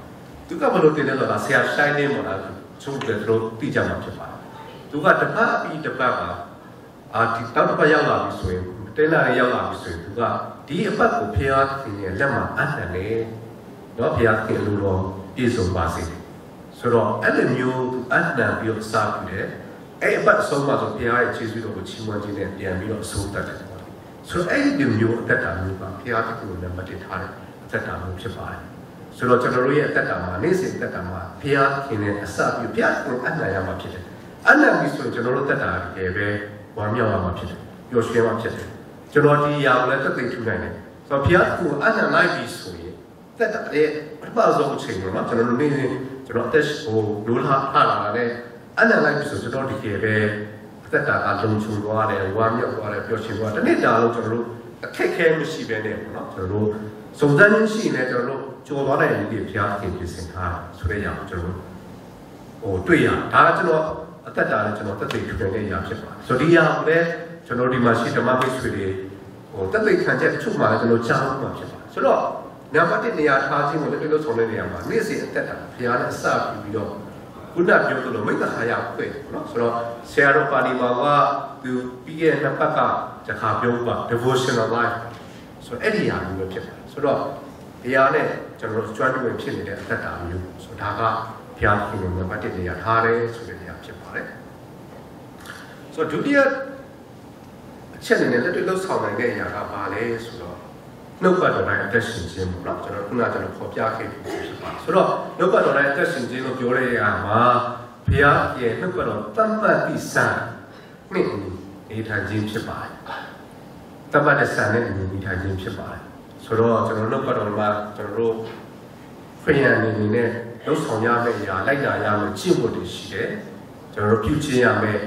သူကဘလို့တင်လဲဆိုတာဆရာဆိုင်နေမလားသူ့လည်းတို့သိကြမှာဖြစ်ပါတယ်သူကတစ်ပတ်ပြီးတစ်ပတ်ပါအာဒီတောက်တစ်ပတ်ရောက်လာပြီဆိုရင်တင်းလာရင်ရောက်လာပြီဆိုရင်သူကဒီအပတ်ကိုဖျားခင်ရဲ့လက်မှာအပ်တယ်လေနော်ဖျားခင်လို့တော့ပြည့်စုံပါစေဆိုတော့အဲ့လိုမျိုးအပ်တယ်ပြီးတော့စားပြီးတယ်အဲ့အပတ်ဆုံးမှာဆိုဖျားရဲ့ခြေစွတော်ကိုချီးမွမ်းခြင်းနဲ့ပြန်ပြီးတော့အဆုံးသတ်တယ်ဆိုတော့အဲ့ဒီမျိုးအသက်တာမျိုးကဖျားတကူနဲ့မတည်ထားတဲ့အသက်တာမျိုးဖြစ်ပါတယ်ဆိုတော့ကျွန်တော်တို့ရဲ့အသက်တာမှာနေ့စဉ်အသက်တာမှာဖျားခင်နဲ့အစပြီးဖျားခင်အနံ့ရမှာဖြစ်တယ်အနံ့ပြီးဆိုရင်ကျွန်တော်တို့သက်တာတကယ်ပဲဝမ်းမြောက်ရမှာဖြစ်တယ်ပျော်ရွှင်ရမှာဖြစ်တယ်ကျွန်တော်ဒီຢာကိုလည်းသက်သိထူနိုင်တယ်ဆိုတော့ဖျားကိုအနံ့လိုက်ပြီးဆိုရင်သက်တာရဲ့ပထမဆုံးအချိန်တော့ကျွန်တော်တို့နေ့စဉ်ကျွန်တော်အသက်ဟိုလိုလားဟာလာတယ်အနံ့လိုက်ပြီးဆိုကျွန်တော်ဒီကယ်ပဲသက်တာကလုံခြုံသွားတယ်ဝမ်းမြောက်သွားတယ်ပျော်ရွှင်သွားတယ်တနေ့တာလုံးကျွန်တော်တို့အခက်ခဲမရှိဘဲနဲ့ပေါ့နော်ကျွန်တော်တို့စုံစမ်းခြင်းရှိနေကျွန်တော်တို့ကြော်သွားတဲ့လူတွေဖျားခင်ပြင်ဆင်ထားဆိုတဲ့ຢာကိုကျွန်တော်ဟိုတွေ့ရဒါကကျွန်တော်အသက်တာလည်းကျွန်တော်တက်သိထူတဲ့ຢာဖြစ်ပါတယ်ဆိုတော့ဒီຢာကိုလည်းကျွန်တော်ဒီမှာရှိဓမ္မပိတ်ဆွေတွေဟိုတက်သိခံချက်တချို့မှာကျွန်တော်ကြားမှာဖြစ်ပါတယ်ဆိုတော့နံပါတ်တစ်နေရာထားခြင်းကိုလည်းဒီလိုဆောင်တဲ့နေရာမှာနေ့စဉ်အသက်တာဖျားနဲ့အစပြီးပြီးတော့ခုနပြောသလိုမိတ္တဟာရဖွင့်နော်ဆိုတော့ဆရာတော်ပါဠိမှာကသူပြီးခဲ့တဲ့နှစ်ပတ်ကတခါပြောပါ devotional life ဆိုတော့အဲ့ဒီဟာမျိုးပဲဖြစ်ပါတယ်ဆိုတော့ဒီဟာနဲ့ကျွန်တော်တို့ကျွမ်းကျင်ဖြစ်နေတဲ့အသက်တာမျိုးဆိုတော့ဒါကဘုရားရှင်ရဲ့နံပါတ်တစ်နေရာထားတယ်ဆိုတဲ့နေရာဖြစ်ပါတယ်ဆိုတော့ဒုတိယအချက်အနေနဲ့လက်တွေ့လှုပ်ဆောင်နိုင်တဲ့အရာကဘာလဲဆိုတော့နှုတ်ပတ်တော်တိုင်းအသက်ရှင်ခြင်းပေါ့နော်ကျွန်တော်ခုနကကျွန်တော်ဖော်ပြခဲ့ပြီးဖြစ်ပါတယ်ဆိုတော့နှုတ်ပတ်တော်တိုင်းအသက်ရှင်ခြင်းလို့ပြောတဲ့နေရာမှာဘုရားရဲ့နှုတ်ပတ်တော်တမ္ပတ်တိစံနဲ့နေထိုင်ခြင်းဖြစ်ပါတယ်တမ္ပတ်တဲ့စံနဲ့နေထိုင်ခြင်းဖြစ်ပါတယ်ဆိုတော့ကျွန်တော်နှုတ်ပတ်တော်မှာကျွန်တော်တို့ဖျံအနေနဲ့လှုပ်ဆောင်ရမယ့်အရာလိုက်နာရမယ့်ကျင့်ဝတ်တွေရှိတယ်ကျွန်တော်တို့ပြုကျင့်ရမယ့်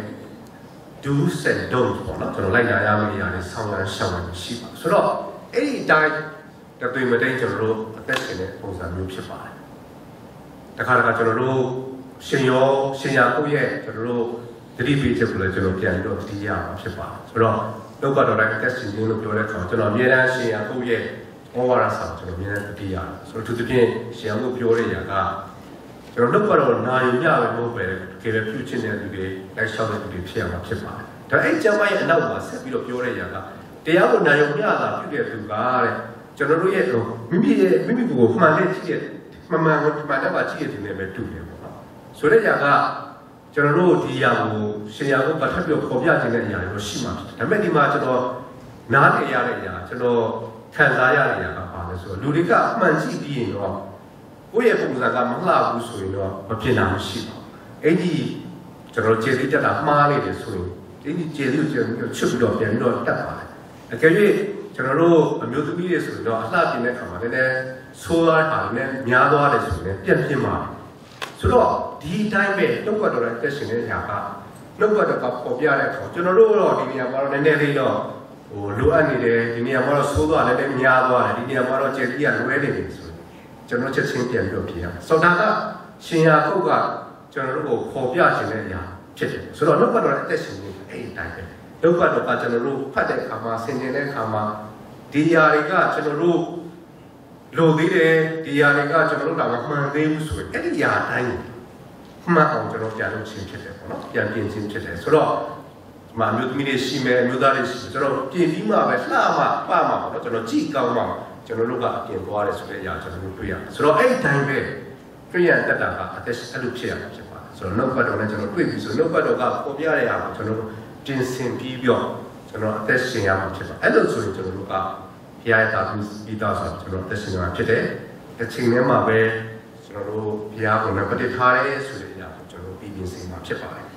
do's and don'ts ပေါ့နော်ကျွန်တော်လိုက်နာရမယ့်အရာတွေဆောင်းရမ်းရှောင်ရမ်းရှိပါဆိုတော့အဲ့ဒီတိုင်းတသွေးမတိန်ကျွန်တော်တို့အသက်ရှင်တဲ့ပုံစံမျိုးဖြစ်ပါတယ်တခါတခါကျွန်တော်တို့ရှင်ရောရှင်ရကိုရဲ့ကျွန်တော်တို့သတိပေးချက်ကိုလည်းကျွန်တော်ပြန်ပြီးတော့သိရမှာဖြစ်ပါတယ်ဆိုတော့နှုတ်ပတ်တော်တိုင်းအသက်ရှင်ခြင်းလို့ပြောတဲ့အခါကျွန်တော်အမြဲတမ်းရှင်ရကိုရဲ့ဩဝါဒဆောင်ကျွန်တော်အမြဲတမ်းသိရတယ်ဆိုတော့သူတစ်ပြင်းရှင်ကိုပြောတဲ့ຢာကကျွန်တော်နှုတ်ပတ်တော်နာယူရမယ်မဟုတ်ပဲတကယ်ပြုချင်တဲ့လူတွေလိုက်လျှောက်တဲ့လူတွေဖြစ်ရမှာဖြစ်ပါတယ်ဒါအဲ့ကျမ်းပိုင်းရဲ့အနောက်မှာဆက်ပြီးတော့ပြောတဲ့ຢာကတရားကိုနာယူရတာပြုတဲ့သူကတဲ့ကျွန်တော်တို့ရဲ့မိမိရဲ့မိမိကိုမှန်တဲ့ကြည့်တဲ့မှန်မှန်မှန်တဲ့ပါကြည့်တဲ့သူတွေပဲတူတယ်ပေါ့နော်ဆိုတဲ့ຢာကကျွန်တော်တို့ဒီຢာကိုရှင်ရာကိုပတ်ထပ်ပြီးပေါ်ပြခြင်းတဲ့ຢာတွေရှိမှာဖြစ်တယ်ဒါပေမဲ့ဒီမှာကျွန်တော်နားလည်ရတဲ့ຢာကျွန်တော်ခံစားရတဲ့ຢာကပါလဲဆိုတော့လူတွေကအမှန်ကြည့်ပြီးရင်တော့ကိုယ့်ရဲ့ပုံစံကမလှဘူးဆိုရင်တော့မဖြစ်နိုင်မရှိပါဘူးအဲ့ဒီကျွန်တော်ကျေသိတတ်တာမှားနေတယ်ဆိုရင်ဒီကျေသိကိုကျွန်တော်ချစ်ပြီးတော့ပြန်ပြီးတော့တတ်ပါတယ်အကယ်၍ကျွန်တော်တို့အမျိုးသမီးတွေဆိုတော့အလှပြင်တဲ့အခါမှာလည်းလည်းဆိုးသွားတာလည်းများသွားတယ်ဆိုရင်ပြက်ပြင်းပါတယ်ဆိုတော့ဒီတိုင်းပဲနှုတ်ကတော်တဲ့တက်ရှင်တဲ့ຢာကနှုတ်ကတော်ကပေါ်ပြတဲ့အခါကျွန်တော်တို့တော့ဒီနေရာမှာတော့နည်းနည်းလေးတော့ဟိုလိုအပ်နေတယ်ဒီနေရာမှာတော့ဆိုးသွားတယ်လည်းများသွားတယ်ဒီနေရာမှာတော့ကျေသိကလွဲနေတယ်ဆိုကျွန်တော်ချက်ချင်းပြန်ပြီးတော့ပြရအောင်ဆိုတော့ဒါကရှင်ရာကုတ်ကကျွန်တော်တို့ကိုပေါ်ပြခြင်းတဲ့ຢာဖြစ်တယ်ဆိုတော့နှုတ်ကတော်တဲ့တက်ရှင်တဲ့အဲ့ဒီတိုင်းပဲနှုတ်ကတော်ကကျွန်တော်တို့ဖတ်တဲ့အခါမှာဆင်ခြင်တဲ့အခါမှာဒီຢာတွေကကျွန်တော်တို့လိုသေးတယ်ဒီຢာတွေကကျွန်တော်တို့တော့မှန်သေးဘူးဆိုရင်အဲ့ဒီຢာတိုင်းမှန်အောင်ကျွန်တော်ပြန်လုပ်ခြင်းဖြစ်တယ်ပေါ့နော်ပြန်ပြင်ခြင်းဖြစ်တယ်ဆိုတော့ဒီမှာမျိုးသမီးတွေရှိမယ်မျိုးသားတွေရှိမယ်ကျွန်တော်ပြင်ပြီးမှပဲလှမှပမှပေါ့နော်ကျွန်တော်ကြည့်ကောင်းမှကျွန်တော်တို့ကအပြင်သွားတယ်ဆိုတဲ့အရာကျွန်တော်တို့တွေ့ရတယ်ဆိုတော့အဲ့ဒီတိုင်းပဲတွေ့ရတတ်တာကအသက်အဲ့လိုဖြစ်ရမှာဖြစ်ပါတယ်ဆိုတော့နှုတ်ပတ်တော်နဲ့ကျွန်တော်တွေ့ပြီဆိုနှုတ်ပတ်တော်ကပေါ်ပြရတဲ့အားကိုကျွန်တော်တို့ပြင်ဆင်ပြီးပြောကျွန်တော်အသက်ရှင်ရမှာဖြစ်ပါတယ်အဲ့လိုဆိုရင်ကျွန်တော်တို့ကဘုရားရဲ့တာပြီးပြီးသားဆိုကျွန်တော်အသက်ရှင်ရမှာဖြစ်တယ်တစ်ချိန်တည်းမှာပဲကျွန်တော်တို့ဘုရားကိုနံပါတ်ထားရဲဆိုတဲ့အရာကိုကျွန်တော်ပြီးပြင်ဆင်မှာဖြစ်ပါတယ်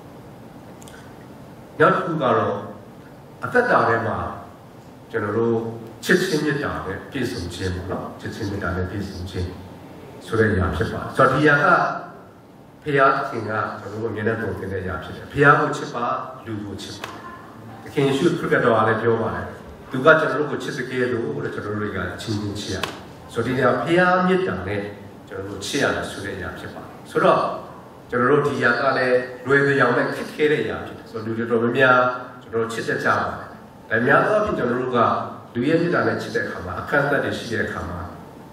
နောက်တစ်ခုကတော့အသက်တာထဲမှာကျွန်တော်တို့ချစ်ချင်းမြတ်တာနဲ့ပြည့်စုံခြင်းပေါ့နော်ချစ်ချင်းမြတ်တာနဲ့ပြည့်စုံခြင်းဆိုတဲ့အရာဖြစ်ပါတယ်ဆိုတော့ဒီအရာကဘုရားရှင်ကကျွန်တော်တို့အမြဲတမ်းပုံသင်တဲ့အရာဖြစ်တယ်ဘုရားကိုချစ်ပါလူကိုချစ်ပါသခင်ယေရှုခရစ်တော်ကလည်းပြောပါတယ်သူကကျွန်တော်တို့ကိုချစ်စကဲလို့ကျွန်တော်တို့တွေကချင်းချင်းချစ်ရဆိုတော့ဒီနေရာဘုရားမြတ်တာနဲ့ကျွန်တော်တို့ချစ်ရတယ်ဆိုတဲ့အရာဖြစ်ပါတယ်ဆိုတော့ကျွန်တော်တို့ဒီအရာကလည်းလွယ်ပြောင်နဲ့ခက်ခဲတဲ့အရာဖြစ်တယ်ဆိုတော့လူတွေတော်များများကျွန်တော်တို့ချစ်တတ်ကြပါတယ်ဒါများသောအားဖြင့်ကျွန်တော်တို့ကလူရဲ့မြတ်တာနဲ့ချစ်တဲ့အခါမှာအခန့်အသတ်တွေရှိတဲ့အခါမှာတ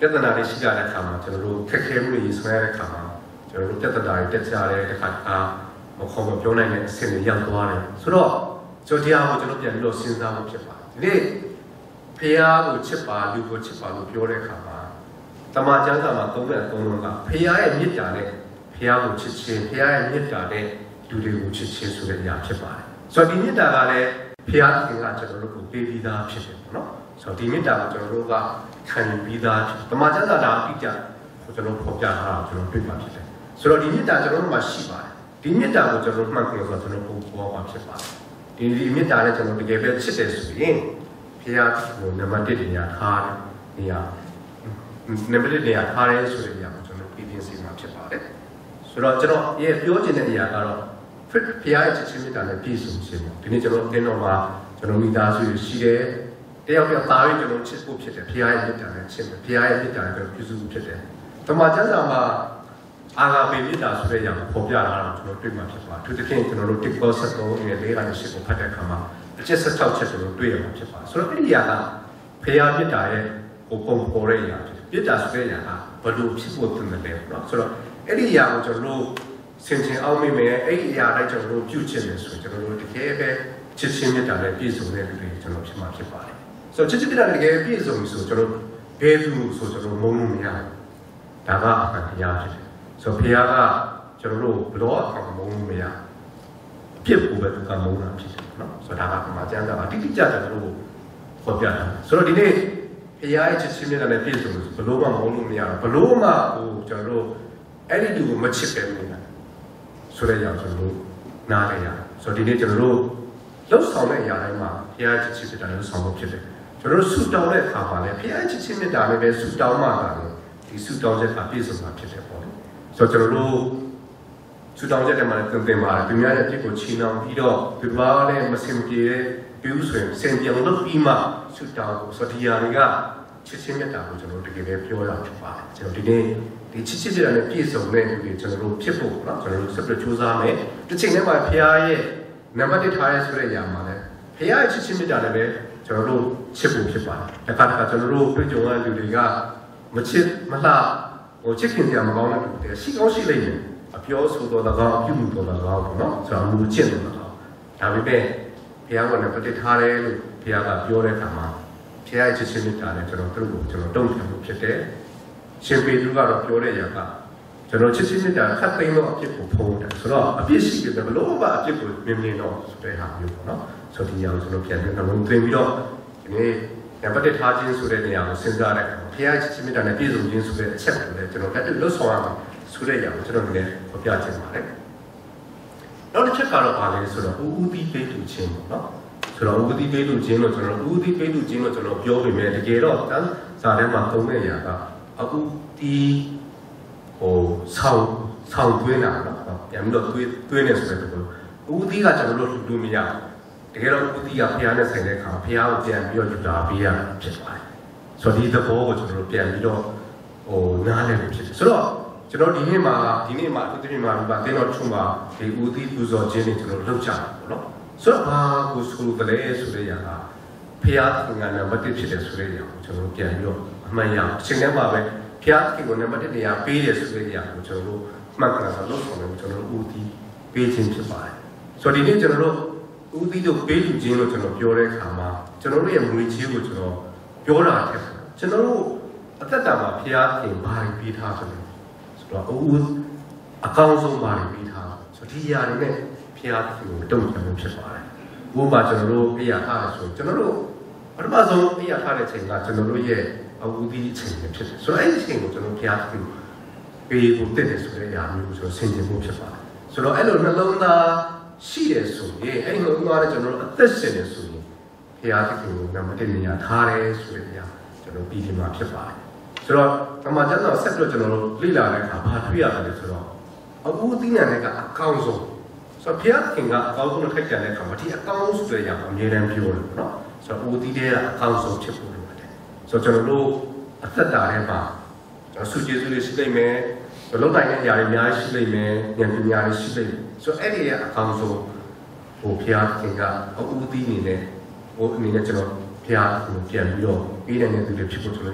ပြဿနာတွေရှိကြတဲ့အခါမှာကျွန်တော်တို့ခက်ခဲမှုတွေဆွဲရတဲ့အခါမှာကျွန်တော်တို့ပြဿနာတွေတက်ကြတဲ့တစ်ခါအားမခေါ်မပြောနိုင်တဲ့အဆင့်တွေရောက်သွားတယ်ဆိုတော့ကျွန်တော်တရားကိုကျွန်တော်ပြန်ပြီးတော့စဉ်းစားဖို့ဖြစ်ပါတယ်ဒီနေ့ဖះကိုချစ်ပါလူကိုချစ်ပါလို့ပြောတဲ့အခါမှာတမန်ကျမ်းစာမှာသုံးတဲ့အသုံးလုံးကဖះရဲ့မေတ္တာနဲ့ဖះကိုချစ်ခြင်းဖះရဲ့မေတ္တာနဲ့လူတွေကိုချစ်ခြင်းဆိုတဲ့အရာဖြစ်ပါတယ်ဆိုတော့ဒီမေတ္တာကလည်းဖះခင်ကကျွန်တော်တို့ကိုပေးပြီးသားဖြစ်တယ်ပေါ့နော်ဆိုတော့ဒီမေတ္တာကိုကျွန်တော်တို့ကခံယူပြီးသားတမန်ကျမ်းစာကအတိအကျကျွန်တော်ဖော်ပြထားတာကျွန်တော်တွေ့ပါဖြစ်တယ်ဆိုတော့ဒီမေတ္တာကျွန်တော်တို့မှာရှိပါတယ်ဒီမေတ္တာကိုကျွန်တော်မှတ်ပြီးတော့ကျွန်တော်ပုံပေါ်ပါဖြစ်ပါတယ်ဒီဒီမေတ္တာနဲ့ကျွန်တော်တကယ်ပဲချစ်တယ်ဆိုရင်ဖះကိုနံပါတ်တစ်နေရာထားတယ်နေရာနံပါတ်တစ်နေရာထားရဲဆိုတဲ့အရာကိုကျွန်တော်ပြပြစီမှာဖြစ်ပါတယ်ဆိုတော့ကျွန်တော်ရဲ့ပြောချင်တဲ့အရာကတော့ဖះရဲ့ချစ်ခြင်းမေတ္တာနဲ့ပြည့်စုံခြင်းပေါ့ဒီနေ့ကျွန်တော်တင်းတော်မှာကျွန်တော်မိသားစုရှိတယ်တယောက်တစ်ယောက်သားပြီးကျွန်တော်ချစ်ဖို့ဖြစ်တယ်ဖះရဲ့မေတ္တာနဲ့ချစ်တယ်ဖះရဲ့မေတ္တာနဲ့ကျွန်တော်ပြုစုဖို့ဖြစ်တယ်တမန်ကျမ်းစာမှာအာဂါပေမေတ္တာဆိုတဲ့အရာကိုပေါ်ပြလာတာကျွန်တော်တွေ့မှဖြစ်ပါတယ်သူတခင်ကျွန်တော်တို့ TikTok ဆက်တော့ဒီလေးကနေရှစ်ကိုဖတ်တဲ့အခါမှာအချက်ဆက်၆ချက်ကျွန်တော်တွေ့ရမှာဖြစ်ပါတယ်ဆိုတော့အဲ့ဒီအရာကဖះမေတ္တာရဲ့ဟိုပုံပေါ်တဲ့အရာဖြစ်မေတ္တာဆိုတဲ့အရာကဘယ်လိုဖြစ်ဖို့တင်တယ်လဲပေါ့နော်ဆိုတော့အဲ့ဒီအရာကိုကျွန်တော်တို့ဆင်ခြင်အောင်မိမယ်အဲ့ဒီအရာတိုင်းကျွန်တော်တို့ပြုချင်တယ်ဆိုရင်ကျွန်တော်တို့တကယ်ပဲချစ်ချင်းမေတ္တာနဲ့ပြည့်စုံတဲ့လူတွေကျွန်တော်ဖြစ်မှာဖြစ်ပါတယ်ဆိုတော့ချစ်ချင်းမေတ္တာနဲ့တကယ်ပြည့်စုံပြီဆိုကျွန်တော်ဘယ်သူဆိုကျွန်တော်မုန်းလို့မရဘူးဒါကအမှန်တရားဖြစ်တယ်ဆိုတော့ဖះကကျွန်တော်တို့ဘလို့အောင်မုန်းလို့မရပြစ်ဖို့ပဲသူကမုန်းတာဖြစ်တယ်နော်ဆိုတော့ဒါကမှကျမ်းစာအတိအကျကျွန်တော်တို့ဖော်ပြတာဆိုတော့ဒီနေ့ဖះရဲ့ချစ်ချင်းမေတ္တာနဲ့ပြည့်စုံလို့ဘလို့မှမုန်းလို့မရဘူးဘလို့မှဟိုကျွန်တော်တို့အဲ့ဒီလူကိုမချစ်ပဲနေတာဆိုတဲ့အရာကျွန်တော်တို့နားလည်ရဆိုတော့ဒီနေ့ကျွန်တော်တို့လှုပ်ဆောင်တဲ့အရာတိုင်းမှာဖះချစ်ချင်းမေတ္တာနဲ့လှုပ်ဆောင်ဖို့ဖြစ်တယ်ကျွန်တော်တို့ဆူတောင်းတဲ့အခါမှာလည်းဖះချစ်ချင်းမေတ္တာနဲ့ပဲဆူတောင်းမှတာလေဒီဆူတောင်းချက်ကပြည့်စုံတာဖြစ်တယ်ပေါ့လေဆိုတော့ကျွန်တော်တို့ဆူတောင်းချက်တွေမှာလည်းသင်သင်ပါတယ်သူများရဲ့အဖြစ်ကိုချီနှောင်ပြီးတော့ဒီဘာနဲ့မစင်ပြေတဲ့ပြုဆိုရင်စင်ပြောင်းလို့ပြီးမှဆူတောင်းဖို့ဆိုတော့ဒီအရာတွေကချစ်ချင်းမေတ္တာကိုကျွန်တော်တကယ်ပဲပြောရဖြစ်ပါတယ်ကျွန်တော်ဒီနေ့ဒီချစ်ချင်းမေတ္တာနဲ့ပြည့်စုံတဲ့လူတွေကျွန်တော်တို့ဖြစ်ဖို့เนาะကျွန်တော်တို့ဆက်ပြီးကြိုးစားမယ်တစ်ချိန်တည်းမှာဖះရဲ့နံပါတ်တစ်ထားရဲဆိုတဲ့အရာမှာလည်းဖះရဲ့ချစ်ချင်းမေတ္တာနဲ့ပဲကျွန်တော်တို့ချစ်ဖို့ဖြစ်ပါတယ်တစ်ခါတစ်ခါကျွန်တော်တို့တွေ့ကြုံရတဲ့လူတွေကမချစ်မလှဟိုချစ်ခင်ကြမကောင်းတဲ့လူတွေရှိကောင်းရှိလိမ့်မယ်အပြောဆိုတော့တော့အပြုမှုတော့တော့ပေါ့နော်ဆိုတော့လူချစ်တော့တော့ဒါပေမဲ့ဘုရားကလည်းပဋိထားတယ်လို့ဘုရားကပြောတဲ့အခါမှာဘုရားရဲ့ချစ်ခြင်းမေတ္တာနဲ့ကျွန်တော်တို့ကိုကျွန်တော်တုံ့ပြန်မှုဖြစ်တယ်ရှင်ပေသူကတော့ပြောတဲ့အရာကကျွန်တော်ချစ်ခြင်းမေတ္တာခတ်သိမ်းတော့အဖြစ်ကိုဖုံးတယ်ဆိုတော့အပြစ်ရှိတယ်ဘလို့ဘာအဖြစ်ကိုမြင်မြင်တော့ဆိုတဲ့ဟာမျိုးပေါ့နော်ဆိုဒီအရာကိုကျွန်တော်ပြန်ပြီးနှလုံးသွင်းပြီးတော့ဒီနေ့နံပါတ်တစ်ထားခြင်းဆိုတဲ့နေရာကိုစဉ်းစားတဲ့အခါမှာဘုရားချစ်ခြင်းမေတ္တာနဲ့ပြည့်စုံခြင်းဆိုတဲ့အချက်ကိုလည်းကျွန်တော်လက်တွေ့လွတ်ဆောင်ရမှာဆိုတဲ့အရာကိုကျွန်တော်လည်းဖော်ပြချင်ပါတယ်နောက်တစ်ချက်ကတော့ဘာလဲဆိုတော့ဥဥတိပိတုခြင်းပေါ့နော်ဆိုတော့ဥဥတိပိတုခြင်းလို့ကျွန်တော်ဥဥတိပိတုခြင်းလို့ကျွန်တော်ပြောပေမဲ့တကယ်တော့တန်းစာထဲမှာသုံးတဲ့အရာကအဥတိဟိုဆောင်းဆောင်းသွင်းတာနော်ပြန်ပြီးတော့သွေးသွေးနေဆိုတဲ့ဥဥတိကကျွန်တော်တို့လူမရတကယ်တော့ဥတိကဘုရားနဲ့ဆိုင်တဲ့အခါဘုရားကိုပြန်ပြီးတော့ယူတာပေးရဖြစ်ပါတယ်ဆိုတော့ဒီသဘောကိုကျွန်တော်တို့ပြန်ပြီးတော့ဟိုနားလည်လို့ဖြစ်တယ်ဆိုတော့ကျွန်တော်ဒီနေ့မှာဒီနေ့မှာအတူတူမှာဒီတင်းတော်ချုံမှာဒီဦးသီးပူဇော်ခြင်းတွေကျွန်တော်လုပ်ကြတာပေါ့နော်ဆိုတော့ဘာကိုဆိုကြလဲဆိုတဲ့ຢာကဖျားသင်္ကန်းနံပါတ်တစ်ဖြစ်တယ်ဆိုတဲ့ຢာကိုကျွန်တော်ပြန်ပြီးတော့အမှန်ရအောင်အချိန်တည်းမှာပဲဖျားသင်္ကန်းနံပါတ်တစ်နေရာပေးတယ်ဆိုတဲ့ຢာကိုကျွန်တော်တို့မှတ်ကစားလို့ဆိုတော့ကျွန်တော်တို့ဦးသီးပေးခြင်းဖြစ်ပါတယ်ဆိုတော့ဒီနေ့ကျွန်တော်တို့ဦးသီးတို့ပေးလူခြင်းလို့ကျွန်တော်ပြောတဲ့အခါမှာကျွန်တော်တို့ရဲ့ငွေချေးကိုကျွန်တော်ပြောတာထက်ကျွန်တော်တို့အသက်တာမှာဖျားသင်ဘာပေးထားဆိုလို့တော့ဦးအကောင်းဆုံးပါပြီးထားဆိုဒီຢာတွေနဲ့ဖျားကိုတုံ့ပြန်မှုဖြစ်ပါတယ်။ဘုရားကျွန်တော်တို့အရာထားတယ်ဆိုကျွန်တော်တို့ပထမဆုံးအရာထားတဲ့ချိန်ကကျွန်တော်တို့ရဲ့အဝူဒီအချိန်ပဲဖြစ်တယ်။ဆိုတော့အဲ့ဒီအချိန်ကိုကျွန်တော်ဖျားကိုပေးဖို့တည်တယ်ဆိုတဲ့ຢာမျိုးကိုကျွန်တော်ဆင်ခြင်မှုဖြစ်ပါတယ်။ဆိုတော့အဲ့လိုနှလုံးသားရှိတယ်ဆိုရင်အဲ့ဒီနှလုံးသားနဲ့ကျွန်တော်တို့အသက်ရှင်တယ်ဆိုရင်ဖျားကိုနံပါတ်တစ်နေရာထားတယ်ဆိုတဲ့ຢာကျွန်တော်ပြီးဒီမှာဖြစ်ပါတယ်။ဆိုတော့ဓမ္မကျမ်းစာဆက်ပြီးတော့ကျွန်တော်တို့လေ့လာတဲ့အခါဘာတွေ့ရလဲဆိုတော့အဝူဒီညာနဲ့ကအကောင်းဆုံးဆိုတော့ဘုရားခင်ကအကောင်းဆုံးထိုက်ကြတဲ့အခါမှာဒီအကောင်းဆုံးဆိုတဲ့အရာကိုအမြဲတမ်းပြောတယ်နော်ဆိုတော့အဝူဒီတဲ့အကောင်းဆုံးဖြစ်ဖို့လိုတယ်ဆိုတော့ကျွန်တော်တို့အသက်တာထဲမှာကျွန်တော်ဆုကျေးဇူးတွေရှိလိမ့်မယ်လုံနိုင်တဲ့အရာတွေအများကြီးရှိလိမ့်မယ်ဉာဏ်ပညာတွေရှိလိမ့်မယ်ဆိုတော့အဲ့ဒီရဲ့အကောင်းဆုံးဟိုဘုရားခင်ကအဝူဒီနေနဲ့ဟိုအနေနဲ့ကျွန်တော်ဘုရားကိုပြန်ပြီးတော့ပြီးတဲ့နေသူတွေဖြစ်ဖို့ကျွန်တော်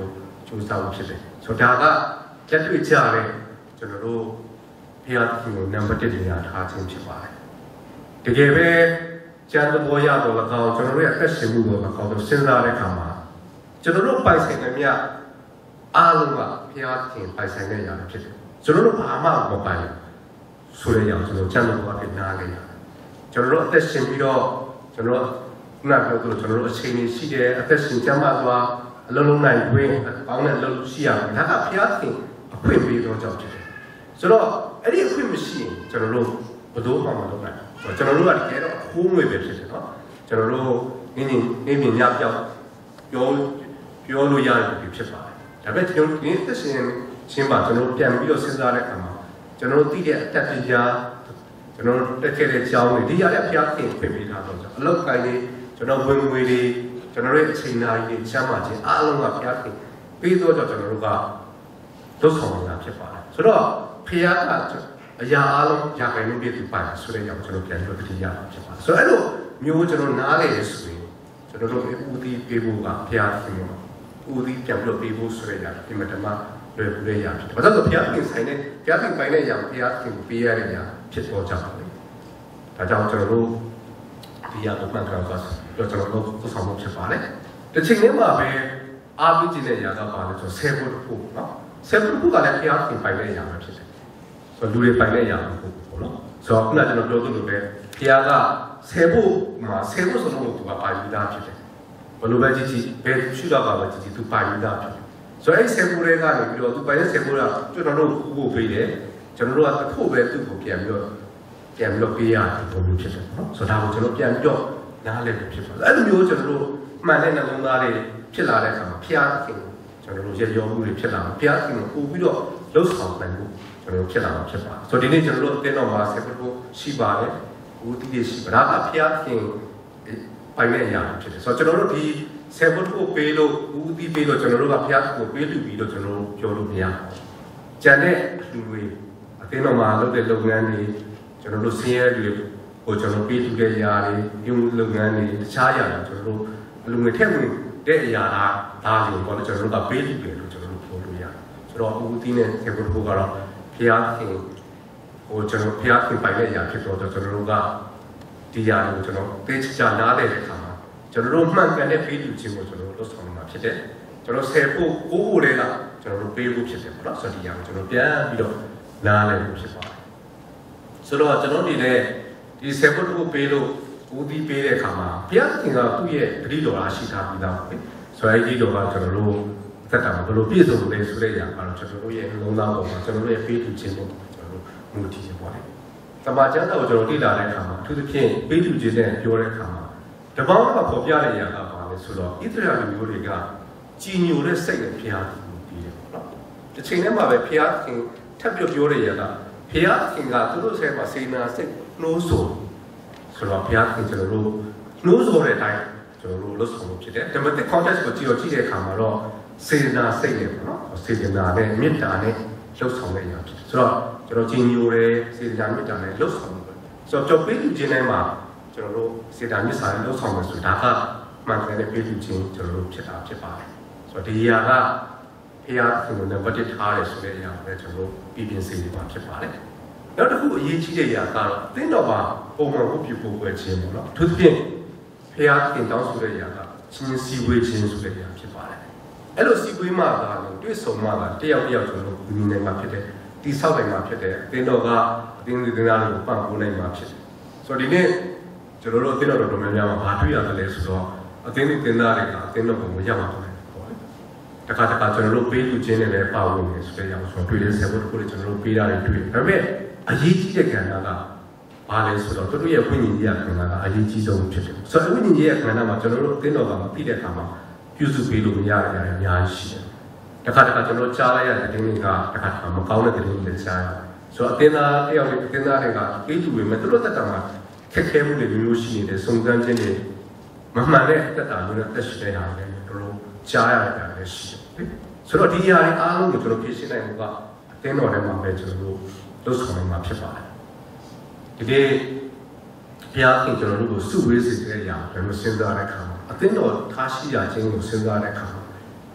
ကျိုးစားမှုဖြစ်တယ်ဆိုတော့ဒါကလက်တွေ့ကြတယ်ကျွန်တော်တို့ဖျားသခင်ကိုနံပါတ်တစ်နေရာထားခြင်းဖြစ်ပါတယ်တကယ်ပဲကျန်တဲ့ဘောရတော့၎င်းကျွန်တော်တို့ရဲ့အသက်ရှင်မှုကို၎င်းတို့စဉ်းစားတဲ့အခါမှာကျွန်တော်တို့ပိုင်ဆိုင်တဲ့မြတ်အားလုံးကဖျားသခင်ပိုင်ဆိုင်တဲ့ຢာဖြစ်တယ်ကျွန်တော်တို့ဘာမှမပိုင်ဆိုတဲ့ຢာကျွန်တော်ကျန်တဲ့ဘောကနားလေရတယ်ကျွန်တော်တို့အသက်ရှင်ပြီးတော့ကျွန်တော်ခုနပြောသလိုကျွန်တော်တို့အချိန်ကြီးရှိတယ်အသက်ရှင်ကြမ်းမှသွားအလုံးလုံးနိုင်တွင်ကောင်းတဲ့အလုပ်ရှိရမယ်ဒါကဖျားသခင်အခွင့်ပေးတော့ကြောင့်ဖြစ်တယ်ဆိုတော့အဲ့ဒီအခွင့်မရှိရင်ကျွန်တော်တို့ဘယ်တော့မှမလုပ်နိုင်ဘူးကျွန်တော်တို့ကတကယ်တော့ခိုးငွေပဲဖြစ်တယ်နော်ကျွန်တော်တို့နင်းနင်းနင်းမြညပြောက်ပြောပြောလို့ရတယ်ဖြစ်ပါတယ်ဒါပေမဲ့ကျွန်တော်ဒီသက်ရှင်ရှင်းပါကျွန်တော်ပြန်ပြီးတော့စဉ်းစားတဲ့အခါမှာကျွန်တော်သိတဲ့အတတ်တရားကျွန်တော်တက်ခဲ့တဲ့အကြောင်းတွေဒီရတဲ့ဖျားသခင်ပြင်ပေးထားတော့အလောက်ကိုင်းလေးကျွန်တော်ဝင်ငွေတွေကျွန်တော်ရဲ့အချိန်နာရီတွေချမ်းသာခြင်းအားလုံးကဖျားသခင်ပေးတော့ကျွန်တော်တို့ကလုပ်ဆောင်ရတာဖြစ်ပါတယ်ဆိုတော့ဖျားကအရာအားလုံးရခိုင်နေပြည်သူပိုင်ဆိုတဲ့ကြောင့်ကျွန်တော်ပြန်ပြီးတတိယဖြစ်ပါတယ်ဆိုတော့အဲ့လိုမျိုးကျွန်တော်နားလေရဆိုရင်ကျွန်တော်တို့ဦးတီးပေးဖို့ကဖျားသခင်ကဦးတီးပြန်ပြီးပေးဖို့ဆိုတဲ့အရာဒီမှာဓမ္မလွယ်လွယ်ရဖြစ်တယ်ဘာလို့လဲဆိုဘုရားသခင်ဆိုင်တဲ့ဘုရားသခင်ပိုင်တဲ့အရာဘုရားသခင်ပေးရတဲ့အရာဖြစ်ပေါ်ကြပါလိမ့်ဒါကြောင့်ကျွန်တော်တို့ဒီရတော့မှန်ကန်သွားတော့ကျွန်တော်တို့သဆောင်မှုဖြစ်ပါတယ်တစ်ချိန်တည်းမှာပဲအားပေးခြင်းတဲ့အရာကပါလဲဆိုဆယ်ဖို့တစ်ခုနော်ဆယ်ဖို့တစ်ခုကလည်းဘုရားသခင်ပိုင်တဲ့အရာပဲဖြစ်တယ်ဆိုတော့လူတွေပိုင်တဲ့အရာမဟုတ်ဘူးပေါ့နော်ဆိုတော့ခုနကကျွန်တော်ပြောသလိုပဲဘုရားကဆယ်ဖို့မှာဆယ်ဖို့ဆိုတော့သူကပိုင်ပြီးသားဖြစ်တယ်ဘယ်လိုပဲကြည့်ကြည့်ဘယ်ရှိတော့ပါပဲကြည့်ကြည့်သူပိုင်ပြီးသားဖြစ်တယ်ဆိုတော့အဲ့ဆေပူတွေကနေပြီးတော့သူပိုင်တဲ့ဆေပူကကျွန်တော်တို့ခုဖို့ပေးတယ်ကျွန်တော်တို့ကတစ်ခုပဲသူ့ကိုပြန်ပြီးတော့ပြန်ပြီးတော့ပေးရတယ်ဘုံမျိုးဖြစ်တယ်နော်ဆိုတော့ဒါကိုကျွန်တော်ပြန်ပြီးတော့နားလည်လို့ဖြစ်ပါတယ်အဲ့လိုမျိုးကျွန်တော်တို့မှန်တဲ့နှလုံးသားတွေဖြစ်လာတဲ့အခါမှာဖျားသခင်ကျွန်တော်တို့ရရောမှုတွေဖြစ်လာမှာဖျားသခင်ကိုပို့ပြီးတော့လှုပ်ဆောင်နိုင်မှုကျွန်တော်တို့ဖြစ်လာမှာဖြစ်ပါတယ်ဆိုတော့ဒီနေ့ကျွန်တော်တို့အတင်းတော်မှာဆေပူရှိပါတယ်ဦးတည်ရရှိပါဒါကဖျားသခင်ပိုင်တဲ့အရာဖြစ်တယ်ဆိုတော့ကျွန်တော်တို့ဒီဆေဘုတ်ကိုပေးလို့ဦးတီးပေးလို့ကျွန်တော်တို့ကဘုရားကိုပေးလူပြီးတော့ကျွန်တော်တို့ပြောလို့မရဘူး။ကျန်တဲ့လူတွေအသိတော်မှာလုပ်တဲ့လုပ်ငန်းတွေကျွန်တော်တို့ဆင်းရဲတွေကိုကျွန်တော်ပေးလူတဲ့ຢာတွေပြုလုပ်ငန်းတွေတခြားຢာတွေကျွန်တော်တို့အလူငွေထည့်ဝင်တဲ့အရာလားဒါတွေပေါ့လေကျွန်တော်တို့ကပေးလူတယ်လို့ကျွန်တော်တို့ပြောလို့ရတယ်။ဆိုတော့ဦးတီးနဲ့ဆေဘုတ်ကိုကတော့ဘုရားခင်ဟိုကျွန်တော်ဘုရားခင်ပိုင်တဲ့အရာဖြစ်တော့ကျွန်တော်တို့ကဒီຢာတွေကိုကျွန်တော်သိချာနားလည်တဲ့အခါကျွန်တော်တို့မှန်ကန်တဲ့ပေးလူခြင်းကိုကျွန်တော်တို့လုပ်ဆောင်နေတာဖြစ်တယ်ကျွန်တော်ဆယ်ဖို့ကိုးဖို့တွေကကျွန်တော်တို့ပေးဖို့ဖြစ်တယ်ပေါ့နော်ဆိုတော့ဒီအရာကိုကျွန်တော်ပြန်ပြီးတော့နားလည်ဖို့ဖြစ်ပါတယ်ဆိုတော့ကျွန်တော်ဒီလေဒီဆယ်ဖို့ကိုပေးလို့ဦးတီးပေးတဲ့အခါမှာဘုရားသခင်ကသူ့ရဲ့ဂရုတော်အားရှိထားပြီးသားပဲဆိုတော့အဲဒီတော်ကကျွန်တော်တို့သက်တာမှာဘယ်လိုပြည့်စုံလဲဆိုတဲ့အရာကတော့ကျွန်တော်တို့ရဲ့လုံးသားပေါ်မှာကျွန်တော်တို့ရဲ့ပေးလူခြင်းကိုကျွန်တော်တို့မူတည်နေပါတယ်တမန်ကျမ်းစာကိုကျွန်တော်သိလာတဲ့အခါမှာအထူးသဖြင့်ပေးလူခြင်းနဲ့ပြောတဲ့အခါမှာတပေါင်းကပေါ်ပြတဲ့အရာကပါလဲဆိုတော့ဣသရေလလူမျိုးတွေကကြည်ညိုတဲ့စိတ်နဲ့ဘုရားသခင်ကိုတည်တယ်ပေါ့နော်။ဒီချိန်ထဲမှာပဲဘုရားသခင်ထပ်ပြောပြောတဲ့အရာကဘုရားသခင်ကသူတို့ဆက်မှာစေနာစိတ်နှိုးဆော်ဆိုတော့ဘုရားသခင်ကျွန်တော်တို့နှိုးဆော်တဲ့အတိုင်းကျွန်တော်တို့လှုပ်ဆောင်လို့ဖြစ်တယ်။ Dramatic context ကိုကြည့်တော့ကြည့်တဲ့အခါမှာတော့စေနာစိတ်နဲ့ပေါ့နော်။စေနာနဲ့မေတ္တာနဲ့လှုပ်ဆောင်တဲ့အရာဖြစ်တယ်။ဆိုတော့ကျွန်တော်ကြည်ညိုတဲ့စေနာမေတ္တာနဲ့လှုပ်ဆောင်လို့ဆိုတော့ကြောက်ပေးလူချင်းတိုင်းမှာကျွန်တော်တို့စေတာမြစ်စာရေးလှုပ်ဆောင်မယ်ဆိုတာကမှန်ကန်တဲ့ပေးလူချင်းကျွန်တော်တို့ဖြစ်တာဖြစ်ပါတယ်ဆိုတော့ဒီအရာကဖျားကိုနံပါတ်တစ်ထားရဲဆိုတဲ့အရာကိုကျွန်တော်တို့ပြည်ပြင်းစေနေပါဖြစ်ပါတယ်နောက်တစ်ခုအရေးကြီးတဲ့အရာကတော့အသင်းတော်မှာပုံမှန်ဝတ်ပြုပို့ပွဲခြင်းပေါ့နော်သူသဖြင့်ဖျားခင်တောင်းဆိုတဲ့အရာကချင်းစီဝေးခြင်းဆိုတဲ့အရာဖြစ်ပါတယ်အဲ့လိုစီဝေးမှသာလို့တွေ့ဆုံမှသာတယောက်တယောက်ကျွန်တော်တို့ဒီနေ့မှာဖြစ်တဲ့ဒီဆောက်တိုင်းမှာဖြစ်တဲ့အသင်းတော်ကအသင်းဒီသင်းသားတွေကိုပံ့ပိုးနိုင်မှာဖြစ်တယ်ဆိုတော့ဒီနေ့ကျွန်တော်တို့အသင်းတော်တော်များများမှာဘာတွေ့ရတယ်လဲဆိုတော့အသင်းဒီသင်းသားတွေကအသင်းတော်ကိုမရမှာပေါ့လေတခါတခါကျွန်တော်တို့ပေးလူချင်းနဲ့လည်းပါဝင်နေဆိုတဲ့အရာကိုဆိုတော့တွေ့တဲ့ဆယ်ဘုတ်ကိုလည်းကျွန်တော်တို့ပေးတာတွေတွေ့ဒါပေမဲ့အရေးကြီးတဲ့ကဏ္ဍကဘာလဲဆိုတော့သူတို့ရဲ့ဝိညာဉ်ရေးကဏ္ဍကအရေးကြီးဆုံးဖြစ်တယ်ဆိုတော့ဝိညာဉ်ရေးကဏ္ဍမှာကျွန်တော်တို့အသင်းတော်ကမသိတဲ့အခါမှာပြုစုပေးလို့မရတဲ့အရာတွေအများကြီးရှိတယ်တခါတခါကျွန်တော်ကြားလိုက်ရတဲ့တင်းတွေကတခါတခါမကောင်းတဲ့တင်းတွေလည်းကြားရတယ်ဆိုတော့အသင်းသားတယောက်နဲ့အသင်းသားတွေကပေးလူတွေမဲ့သူတို့တက်တာမှာခက်ခဲမှုတွေမျိုးရှိနေတယ်စုံစမ်းခြင်းတွေမမှန်တဲ့အသက်တာမျိုးနဲ့တက်ရှိနေတာလည်းတို့တို့ကြားရတာလည်းရှိတယ်ဆိုတော့ဒီအရာတွေအားလုံးကိုကျွန်တော်ဖြည့်ရှင်းနိုင်မှုကအသင်းတော်ထဲမှာပဲကျွန်တော်တို့လုပ်ဆောင်နိုင်မှာဖြစ်ပါတယ်ဒီနေ့ဘုရားခင်ကျွန်တော်တို့ကိုစုဝေးစေတဲ့အရာကျွန်တော်စဉ်းစားတဲ့အခါမှာအသင်းတော်ထားရှိရခြင်းကိုစဉ်းစားတဲ့အခါမှာတ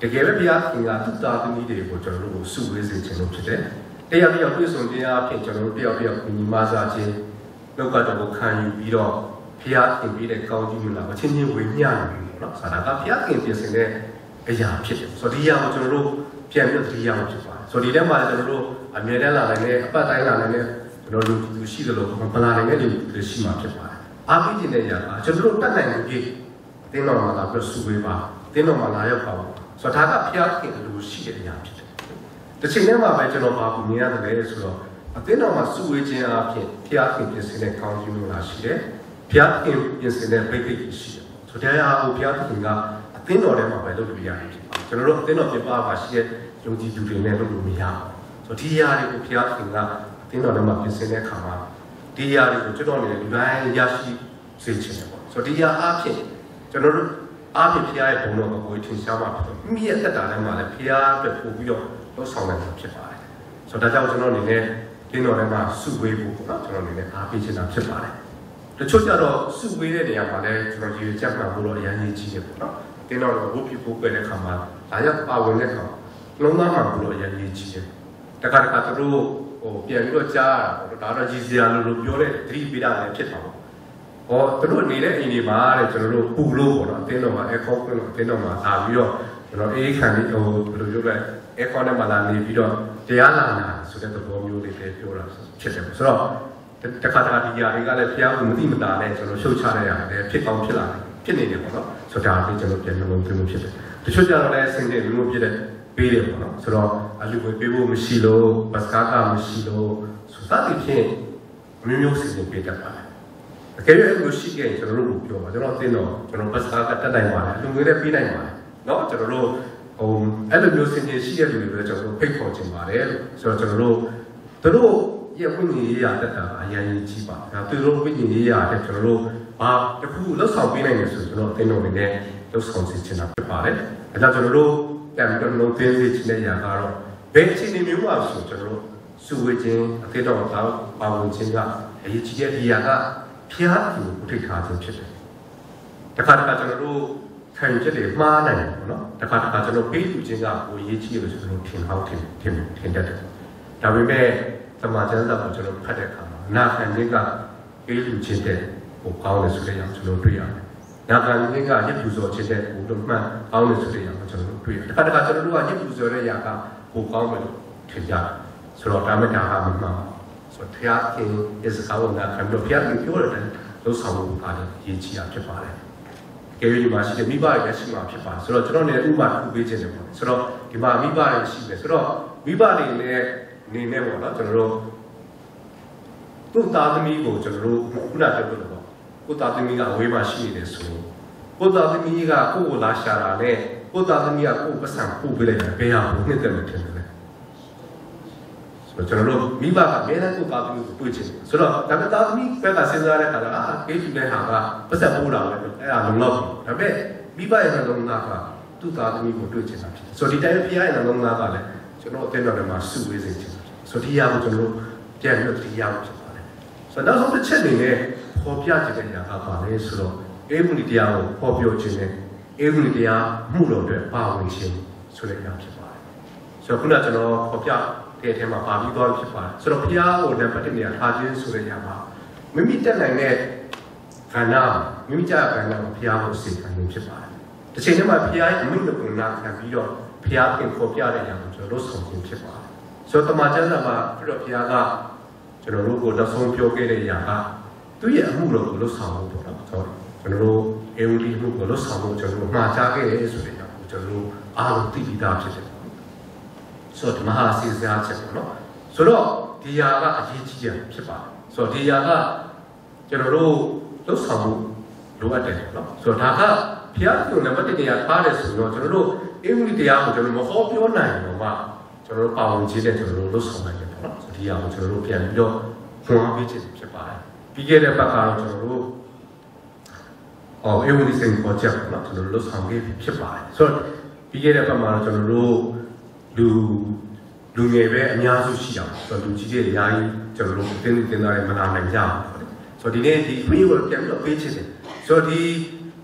တကယ်ပဲဘုရားခင်ကသူ့သားသမီးတွေကိုကျွန်တော်တို့ကိုစုဝေးစေခြင်းလို့ဖြစ်တယ်။တရားပြည့်ပြည့်စုံခြင်းအဖြစ်ကျွန်တော်တို့တယောက်တယောက်ညီမစားခြင်းလောကတော်ကိုခံယူပြီးတော့ဘုရားခင်ပြီးတဲ့ကောင်းကြီးမလားအချင်းချင်းဝေမျှနေပြီနော်။ဆိုတာကဘုရားခင်ပြင်ဆင်တဲ့အရာဖြစ်တယ်။ဆိုတော့ဒီအရာကိုကျွန်တော်တို့ပြန်ပြီးဒီအရာကိုဖြစ်ပါတယ်။ဆိုတော့ဒီထဲမှာကျွန်တော်တို့အမြဲတမ်းလာနိုင်တဲ့အပတ်တိုင်းလာနိုင်တဲ့ကျွန်တော်တို့လူရှိသလိုမလာနိုင်တဲ့လူရှိမှဖြစ်ပါတယ်။အားပေးခြင်းတဲ့အရာကကျွန်တော်တို့တတ်နိုင်လို့ဖြစ်တင်းတော်မှာလာပြီးစုဝေးပါတင်းတော်မှာလာရောက်ပါဆိုတော့ဒါကဘုရားခင်လူရှိတဲ့အရာဖြစ်တယ်။တစ်ချိန်တည်းမှာပဲကျွန်တော်ဘာကိုမြင်ရတယ်ဆိုတော့အသင်းတော်မှာစုဝေးခြင်းအဖြစ်ဘုရားခင်ပြင်ဆင်တဲ့ကောင်းကြီးမျိုးလာရှိတယ်။ဘုရားခင်ပြင်ဆင်တဲ့ပိတ်ပိတ်ရှိတယ်။ဆိုတော့တရားကိုဘုရားခင်ကအသင်းတော်ထဲမှာပဲလုပ်လို့ရတယ်။ကျွန်တော်တို့အသင်းတော်ပြပပါရှိတဲ့ယုံကြည်သူတွေနဲ့လုပ်လို့မရဘူး။ဆိုတော့ဒီအရာတွေကိုဘုရားခင်ကအသင်းတော်ထဲမှာပြင်ဆင်တဲ့အခါမှာဒီအရာတွေကိုကျွန်တော်အနေနဲ့ဒီတိုင်းရရှိစေချင်တယ်ပေါ့။ဆိုတော့ဒီအရာအဖြစ်ကျွန်တော်တို့အားဖြင့်ဖျားရဲ့ဘုံတော်ကိုကိုထင်ရှားမှာဖြစ်တယ်မိရဲ့တက်တာထဲမှာလည်းဖျားအတွက်ပို့ပြီးတော့လှုပ်ဆောင်နိုင်တာဖြစ်ပါတယ်ဆိုတော့ဒါကြောင့်ကျွန်တော်အနေနဲ့တင်းတော်ထဲမှာစုဝေးဖို့ပေါ့နော်ကျွန်တော်အနေနဲ့အားပေးချင်တာဖြစ်ပါတယ်တချို့ကျတော့စုဝေးတဲ့နေရာမှာလည်းကျွန်တော်ဒီချက်မှတ်ဖို့တော့အရင်ကြီးကြီးတယ်ပေါ့နော်တင်းတော်ကိုဝုတ်ပြဖို့ပဲတဲ့ခါမှာဒါရောက်ပါဝင်တဲ့ခါလုံးသားမှာဖို့တော့အရင်ကြီးကြီးတယ်တခါတခါသူတို့ဟိုပြန်ပြီးတော့ကြားရတာပေါ့ဒါတော့ကြီးစရာလို့လို့ပြောတဲ့သတိပေးတာလည်းဖြစ်ပါဘူးဟောသူတို့နေတဲ့အိမ်တွေမှာတဲ့ကျွန်တော်တို့ပူလို့ပေါ့နော်အတင်းတော်မှာအဲခေါ်ပြီးတော့အတင်းတော်မှာလာပြီးတော့ကျွန်တော်အေးခံပြီးဟိုဘယ်လိုပြောလဲအဲခေါ်နဲ့မှလာနေပြီးတော့တရားလာနာဆိုတဲ့သဘောမျိုးလေးပဲပြောတာဖြစ်တယ်ဆိုတော့တခါတခါဒီຢာတွေကလည်းဖျားကိုမသိမတာနဲ့ကျွန်တော်ရှုတ်ချရရတယ်ဖြစ်ကောင်းဖြစ်လာတယ်ဖြစ်နေတယ်ပေါ့နော်ဆိုတော့ဒါလေးကျွန်တော်ပြန်လုံးပြလို့ဖြစ်တယ်တချို့ကျတော့လည်းဆင်းတယ်မျိုးဖြစ်တဲ့ပေးတယ်ပေါ့နော်ဆိုတော့အလူကိုပေးဖို့မရှိလို့ဘတ်ကာကမရှိလို့ဆိုတာဒီဖြင့်မျိုးမျိုးစီစဉ်ပေးတတ်ပါတယ်အကယ်၍လို့ရှိခဲ့ကျွန်တော်တို့ပြောပါကျွန်တော်သိတော့ကျွန်တော်ဘတ်စကားကတက်နိုင်ပါတယ်လူငယ်တွေပြီးနိုင်ပါတယ်เนาะကျွန်တော်တို့ဟိုအဲ့လိုမျိုးစင်ကြီးရှိတဲ့လူတွေလည်းကျွန်တော်တို့ဖိတ်ခေါ်ခြင်းပါတယ်ဆိုတော့ကျွန်တော်တို့တို့ရဲ့ဝိညာဉ်ရေးရတက်တာအရင်ကြီးပါဒါသူတို့ဝိညာဉ်ရေးရတဲ့ကျွန်တော်တို့ဘာတခုလှုပ်ဆောင်ပေးနိုင်တယ်ဆိုကျွန်တော်သိတော့နေနဲ့လှုပ်ဆောင်စီချင်တာဖြစ်ပါတယ်အဲဒါကျွန်တော်တို့ပြန်ပြီးတော့လုံးသိသိချင်တဲ့ຢာကတော့ဘယ်အခြေအနေမျိုးမှာဆိုကျွန်တော်တို့စုဝေးခြင်းအသေးတော့ပါဝင်ခြင်းကအရေးကြီးတဲ့ဒီຢာကဖျားကိုဥထိထားခြင်းဖြစ်တယ်တခါတခါကျွန်တော်တို့ခံယူချက်တွေမှားနိုင်တယ်ပေါ့နော်တခါတခါကျွန်တော်ပေးလူချင်းကကိုရေးချီလို့ကျွန်တော်ထင်ဟောက်ထင်ထင်ထင်တတ်တယ်ဒါပေမဲ့သမာကျမ်းစာကိုကျွန်တော်ဖတ်တဲ့အခါမှာနာခံခြင်းကပေးလူချင်းတဲ့ဟိုကောင်းတယ်ဆိုတဲ့အကြောင်းကျွန်တော်တွေ့ရတယ်နာခံခြင်းကညစ်ပူဇော်ခြင်းတဲ့ဟိုတော့မှန်ကောင်းတယ်ဆိုတဲ့အကြောင်းကျွန်တော်တွေ့ရတယ်တခါတခါကျွန်တော်တို့ကညစ်ပူဇော်တဲ့ຢာကဟိုကောင်းတယ်လို့ထင်ကြတယ်ဆိုတော့ဒါမှဒါဟာမမှန်ဆိုဖျားခင်ရဲ့စကားကိုနာခံပြီးဖျားခင်ပြောတဲ့လုံးဆောင်မှုအားလည်းရည်ကြီးတာဖြစ်ပါတယ်။ကဲဒီမှာရှိတဲ့မိဘတွေလည်းရှိမှာဖြစ်ပါတယ်။ဆိုတော့ကျွန်တော်လည်းဥပမာထူပေးခြင်းတယ်ပေါ့။ဆိုတော့ဒီမှာမိဘတွေရှိတယ်ဆိုတော့မိဘတွေလည်းနေနေပေါ့နော်ကျွန်တော်တို့သူ့သားသမီးကိုကျွန်တော်တို့ခုနကပြောလို့ပေါ့။ကိုသားသမီးကအဝေးမှာရှိနေတယ်ဆိုကိုသားသမီးကကိုယ့်ကိုလာရှာတာနဲ့ကိုသားသမီးကကိုယ့်ပတ်စံပို့ပေးလိုက်တာဘယ်ဟာကိုနှစ်သက်လို့ထင်တယ်လဲ။ကျွန်တော်တို့မိဘကအများနဲ့ကိုသားသမီးကိုတွေ့ချင်တယ်ဆိုတော့ဒါပေမဲ့သားသမီးဘက်ကစဉ်းစားတဲ့အခါကျတော့အာပေးကြည့်တဲ့ဟာကပတ်သက်ပို့တာပဲအဲ့ဒါလုံလောက်ပြီဒါပေမဲ့မိဘရဲ့နှလုံးသားကသူ့သားသမီးကိုတွေ့ချင်တာဖြစ်တယ်ဆိုတော့ဒီတိုင်းဖျားရဲ့နှလုံးသားကလည်းကျွန်တော်အတင်းတော်ထဲမှာစုဝေးစေချင်တယ်ဆိုတော့ဒီဟာကိုကျွန်တော်တို့ပြန်ပြီးတော့ဒီဟာကိုဖြစ်ပါတယ်ဆိုတော့နောက်ဆုံးတစ်ချက်အနေနဲ့ပေါ်ပြချင်တဲ့ညာကပါလေဆိုတော့အေဝံဂေလိတရားကိုပေါ်ပြောခြင်းနဲ့အေဝံဂေလိတရားမှုတော်အတွက်ပါဝင်ခြင်းဆိုတဲ့ညာဖြစ်ပါတယ်ဆိုတော့ခုနကကျွန်တော်ပေါ်ပြတဲ့အထဲမှာပါပြီးသွားဖြစ်ပါတယ်ဆိုတော့ဘုရားကိုနံပါတ်တစ်နေရာထားခြင်းဆိုတဲ့နေရာမှာမိမိတက်နိုင်တဲ့ခန္ဓာမိမိကြာခန္ဓာကိုဘုရားကိုစေခံခြင်းဖြစ်ပါတယ်တစ်ချိန်တည်းမှာဘုရားရဲ့အမိန့်ကိုနာခံပြီးတော့ဘုရားခင်ခေါ်ပြတဲ့နေရာကိုကျွန်တော်တို့ဆောင်ခြင်းဖြစ်ပါတယ်ဆိုတော့တမန်ကျမ်းစာမှာပြီးတော့ဘုရားကကျွန်တော်တို့ကိုနောက်ဆုံးပြောခဲ့တဲ့နေရာကသူ့ရဲ့အမှုတော်ကိုလွတ်ဆောင်ဖို့ပေါ့နော်ဆိုတော့ကျွန်တော်တို့အေဝံဂေလိမှုကိုလွတ်ဆောင်ဖို့ကျွန်တော်တို့မှာကြားခဲ့တယ်ဆိုတဲ့နေရာကိုကျွန်တော်တို့အားလုံးသိပြီးသားဖြစ်တယ်ဆိုတော့မဟာစီစရာချက်ပေါ့နော်ဆိုတော့ဒီຢာကအရေးကြီးတယ်ဖြစ်ပါတယ်ဆိုတော့ဒီຢာကကျွန်တော်တို့လှုပ်ဆောင်မှုလိုအပ်တယ်နော်ဆိုတော့ဒါကဘုရားကိုနံပါတ်တစ်နေရာထားတယ်ဆိုတော့ကျွန်တော်တို့အင်္ဂလိပ်တရားကိုကျွန်တော်မဟောပြောနိုင်တော့မှကျွန်တော်တို့ပါဝင်ခြင်းနဲ့ကျွန်တော်တို့လှုပ်ဆောင်နိုင်တယ်ပေါ့နော်ဆိုဒီຢာကိုကျွန်တော်တို့ပြန်ပြီးတော့ဖွင့်ပေးခြင်းဖြစ်ပါတယ်ပြီးခဲ့တဲ့ဘက်ကတော့ကျွန်တော်တို့အော်အင်္ဂလိပ်စိန်ပေါ်ချက်ပေါ့နော်ကျွန်တော်တို့လှုပ်ဆောင်ခဲ့ဖြစ်ပါတယ်ဆိုတော့ပြီးခဲ့တဲ့ဘက်မှာတော့ကျွန်တော်တို့လူလူငယ်ပဲအများစုရှိအောင်ဆိုတော့လူကြီးတွေအများကြီးကျွန်တော်တို့တင်းတင်းသားတွေမလာနိုင်ကြဘူးဆိုတော့ဒီနေ့ဒီ free ကိုပြန်ပြီးတော့ပေးချင်တယ်ဆိုတော့ဒီ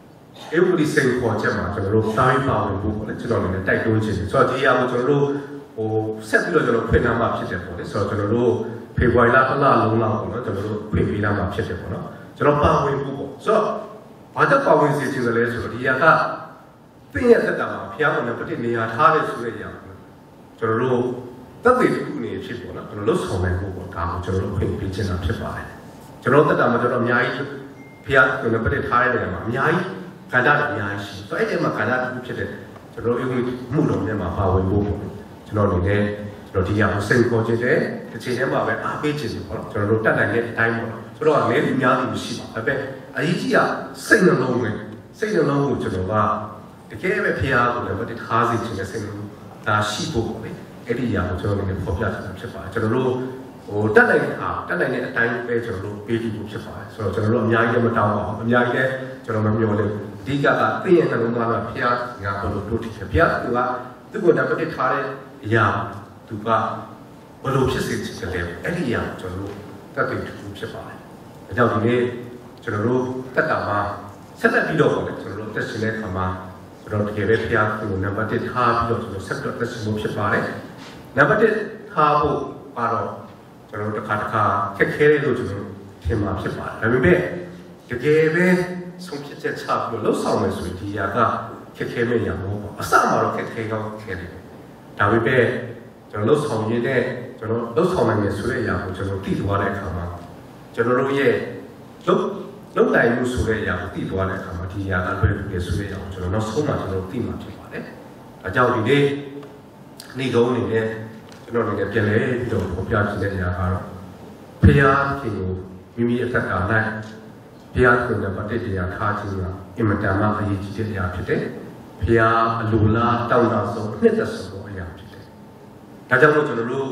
အေဝဒီစိန်ခေါ်ချက်မှာကျွန်တော်တို့တားပါဝင်ဖို့ပေါ့လေကျွန်တော်လည်းတိုက်တွန်းချင်တယ်ဆိုတော့ဒီအရာကိုကျွန်တော်တို့ဟိုဆက်ပြီးတော့ကျွန်တော်ဖွင့်ထားမှဖြစ်တယ်ပေါ့လေဆိုတော့ကျွန်တော်တို့ဖေဖော်ဝါရီလတစ်လလုံးလောက်ပေါ့နော်ကျွန်တော်တို့ဖွင့်ပေးထားမှဖြစ်တယ်ပေါ့နော်ကျွန်တော်ပါဝင်ဖို့ပေါ့ဆိုတော့ဘာကြောင့်ပါဝင်စေချင်တယ်လဲဆိုတော့ဒီအရာကပြည့်ရဲ့သက်တာမှာဖျားဖို့နဲ့ပဋိနေရာထားတဲ့ဆိုတဲ့အရာကျွန်တော်တို့သက်သေတစ်ခုအနေဖြစ်ပေါ့နော်ကျွန်တော်တို့ဆောင်နိုင်ဖို့ပေါ့ဒါကိုကျွန်တော်တို့ဖွင့်ပေးချင်တာဖြစ်ပါတယ်ကျွန်တော်သက်တာမှာကျွန်တော်အများကြီးဖျားကိုနဲ့ပဋိထားတဲ့နေရာမှာအများကြီးခန္ဓာတွေအများကြီးရှိဆိုအဲ့ဒီမှာခန္ဓာတစ်ခုဖြစ်တဲ့ကျွန်တော်တို့မှုတော်မြတ်မှာပါဝင်ဖို့ပေါ့ကျွန်တော်အနေနဲ့ကျွန်တော်ဒီအရာကိုစိတ်ခေါ်ချင်တယ်တစ်ချိန်တည်းမှာပဲအားပေးချင်တယ်ပေါ့နော်ကျွန်တော်တို့တတ်နိုင်တဲ့အတိုင်းပေါ့နော်ဆိုတော့လည်းအများကြီးမရှိပါဘူးဒါပေမဲ့အရေးကြီးကစိတ်နှလုံးပဲစိတ်နှလုံးကိုကျွန်တော်ကတကယ်ပဲဖျားကိုလည်းမတထားစေချင်တဲ့စိတ်နှလုံးဒါရှိဖို့ပေါ့လေအဲ့ဒီအရာကိုကျွန်တော်အနေနဲ့ဖော်ပြချင်တာဖြစ်ပါတယ်ကျွန်တော်တို့ဟိုတက်နိုင်တဲ့အားတက်နိုင်တဲ့အတိုင်းပဲကျွန်တော်တို့ပေးကြည့်ဖို့ဖြစ်ပါတယ်ဆိုတော့ကျွန်တော်တို့အများကြီးမတောင်းပါဘူးအများကြီးလည်းကျွန်တော်မမျှော်လင့်အဓိကကသိရဲ့နှလုံးသားမှာဖျားငါဘလို့တို့တည်တယ်ဖျားကသူကသူ့ကိုတပတ်ထားတဲ့အရာသူကဘလို့ဖြစ်စေချင်တယ်အဲ့ဒီအရာကျွန်တော်တို့တက်တည်တူဖြစ်ပါတယ်ဒါကြောင့်ဒီနေ့ကျွန်တော်တို့တက်တာမှာဆက်လက်ပြီးတော့ပေါ့လေကျွန်တော်တို့တက်ရှင်တဲ့ခါမှာကျွန်တော်တကယ်ပဲဖျားကိုနံပါတ်တစ်ထားပြီးတော့ကျွန်တော်ဆက်တော့တက်ရှင်ဖို့ဖြစ်ပါတယ်နံပါတ်တစ်ထားဖို့ကတော့ကျွန်တော်တို့တစ်ခါတစ်ခါခက်ခဲတယ်လို့ကျွန်တော်ထင်မှာဖြစ်ပါတယ်ဒါပေမဲ့တကယ်ပဲဆုံးဖြတ်ချက်ချပြီးတော့လှုပ်ဆောင်မယ်ဆိုရင်ဒီအရာကခက်ခဲမယ့်အရာမဟုတ်ပါဘူးအစမှာတော့ခက်ခဲကောင်းခဲတယ်ဒါပေမဲ့ကျွန်တော်လှုပ်ဆောင်ရင်းနဲ့ကျွန်တော်လှုပ်ဆောင်နိုင်မယ်ဆိုတဲ့အရာကိုကျွန်တော်သိသွားတဲ့အခါမှာကျွန်တော်တို့ရဲ့လှုပ်လှုပ်နိုင်မှုဆိုတဲ့အရာကိုသိသွားတဲ့အခါမှာဒီအရာကလွယ်ကူတယ်ဆိုတဲ့အရာကိုကျွန်တော်နောက်ဆုံးမှကျွန်တော်သိမှဖြစ်ပါတယ်။အကြောင်းဒီနေ့နေ့ကုန်းနေနဲ့ကျွန်တော်လည်းပြန်လဲပြီးတော့ဖော်ပြချင်တဲ့အရာကတော့ဖျားခင်ကိုမိမိအသက်တာ၌ဖျားခင်နဲ့ပတ်သက်တဲ့အထားခြင်းကအင်မတန်မှအရေးကြီးတဲ့အရာဖြစ်တယ်။ဖျားအလိုလားတောင်းတဆုံးအနှစ်သက်ဆုံးအရာဖြစ်တယ်။ဒါကြောင့်မို့ကျွန်တော်တို့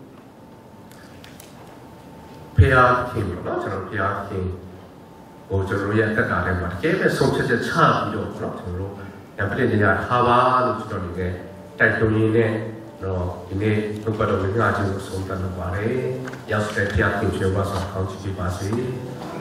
ဖျားခင်ပေါ့နော်ကျွန်တော်ဖျားခင်ဟိုကျွန်တော်ရဲ့အသက်တာထဲမှာတကယ်ပဲဆုံးဖြတ်ချက်ချပြီးတော့ပေါ့နော်ကျွန်တော်တို့ရပလက်တရားထားပါလို့ကျွန်တော်နေခဲ့တိုက်တွန်းရင်းနဲ့တော့ဒီနေ့ဘုရားတော်မြတ်ကြီးကိုဆုံးသတ်လုပ်ပါတယ်။ရောက်တဲ့ဖျားခင်ချေဝါဆောင်ကောင်းချီးပါစေ။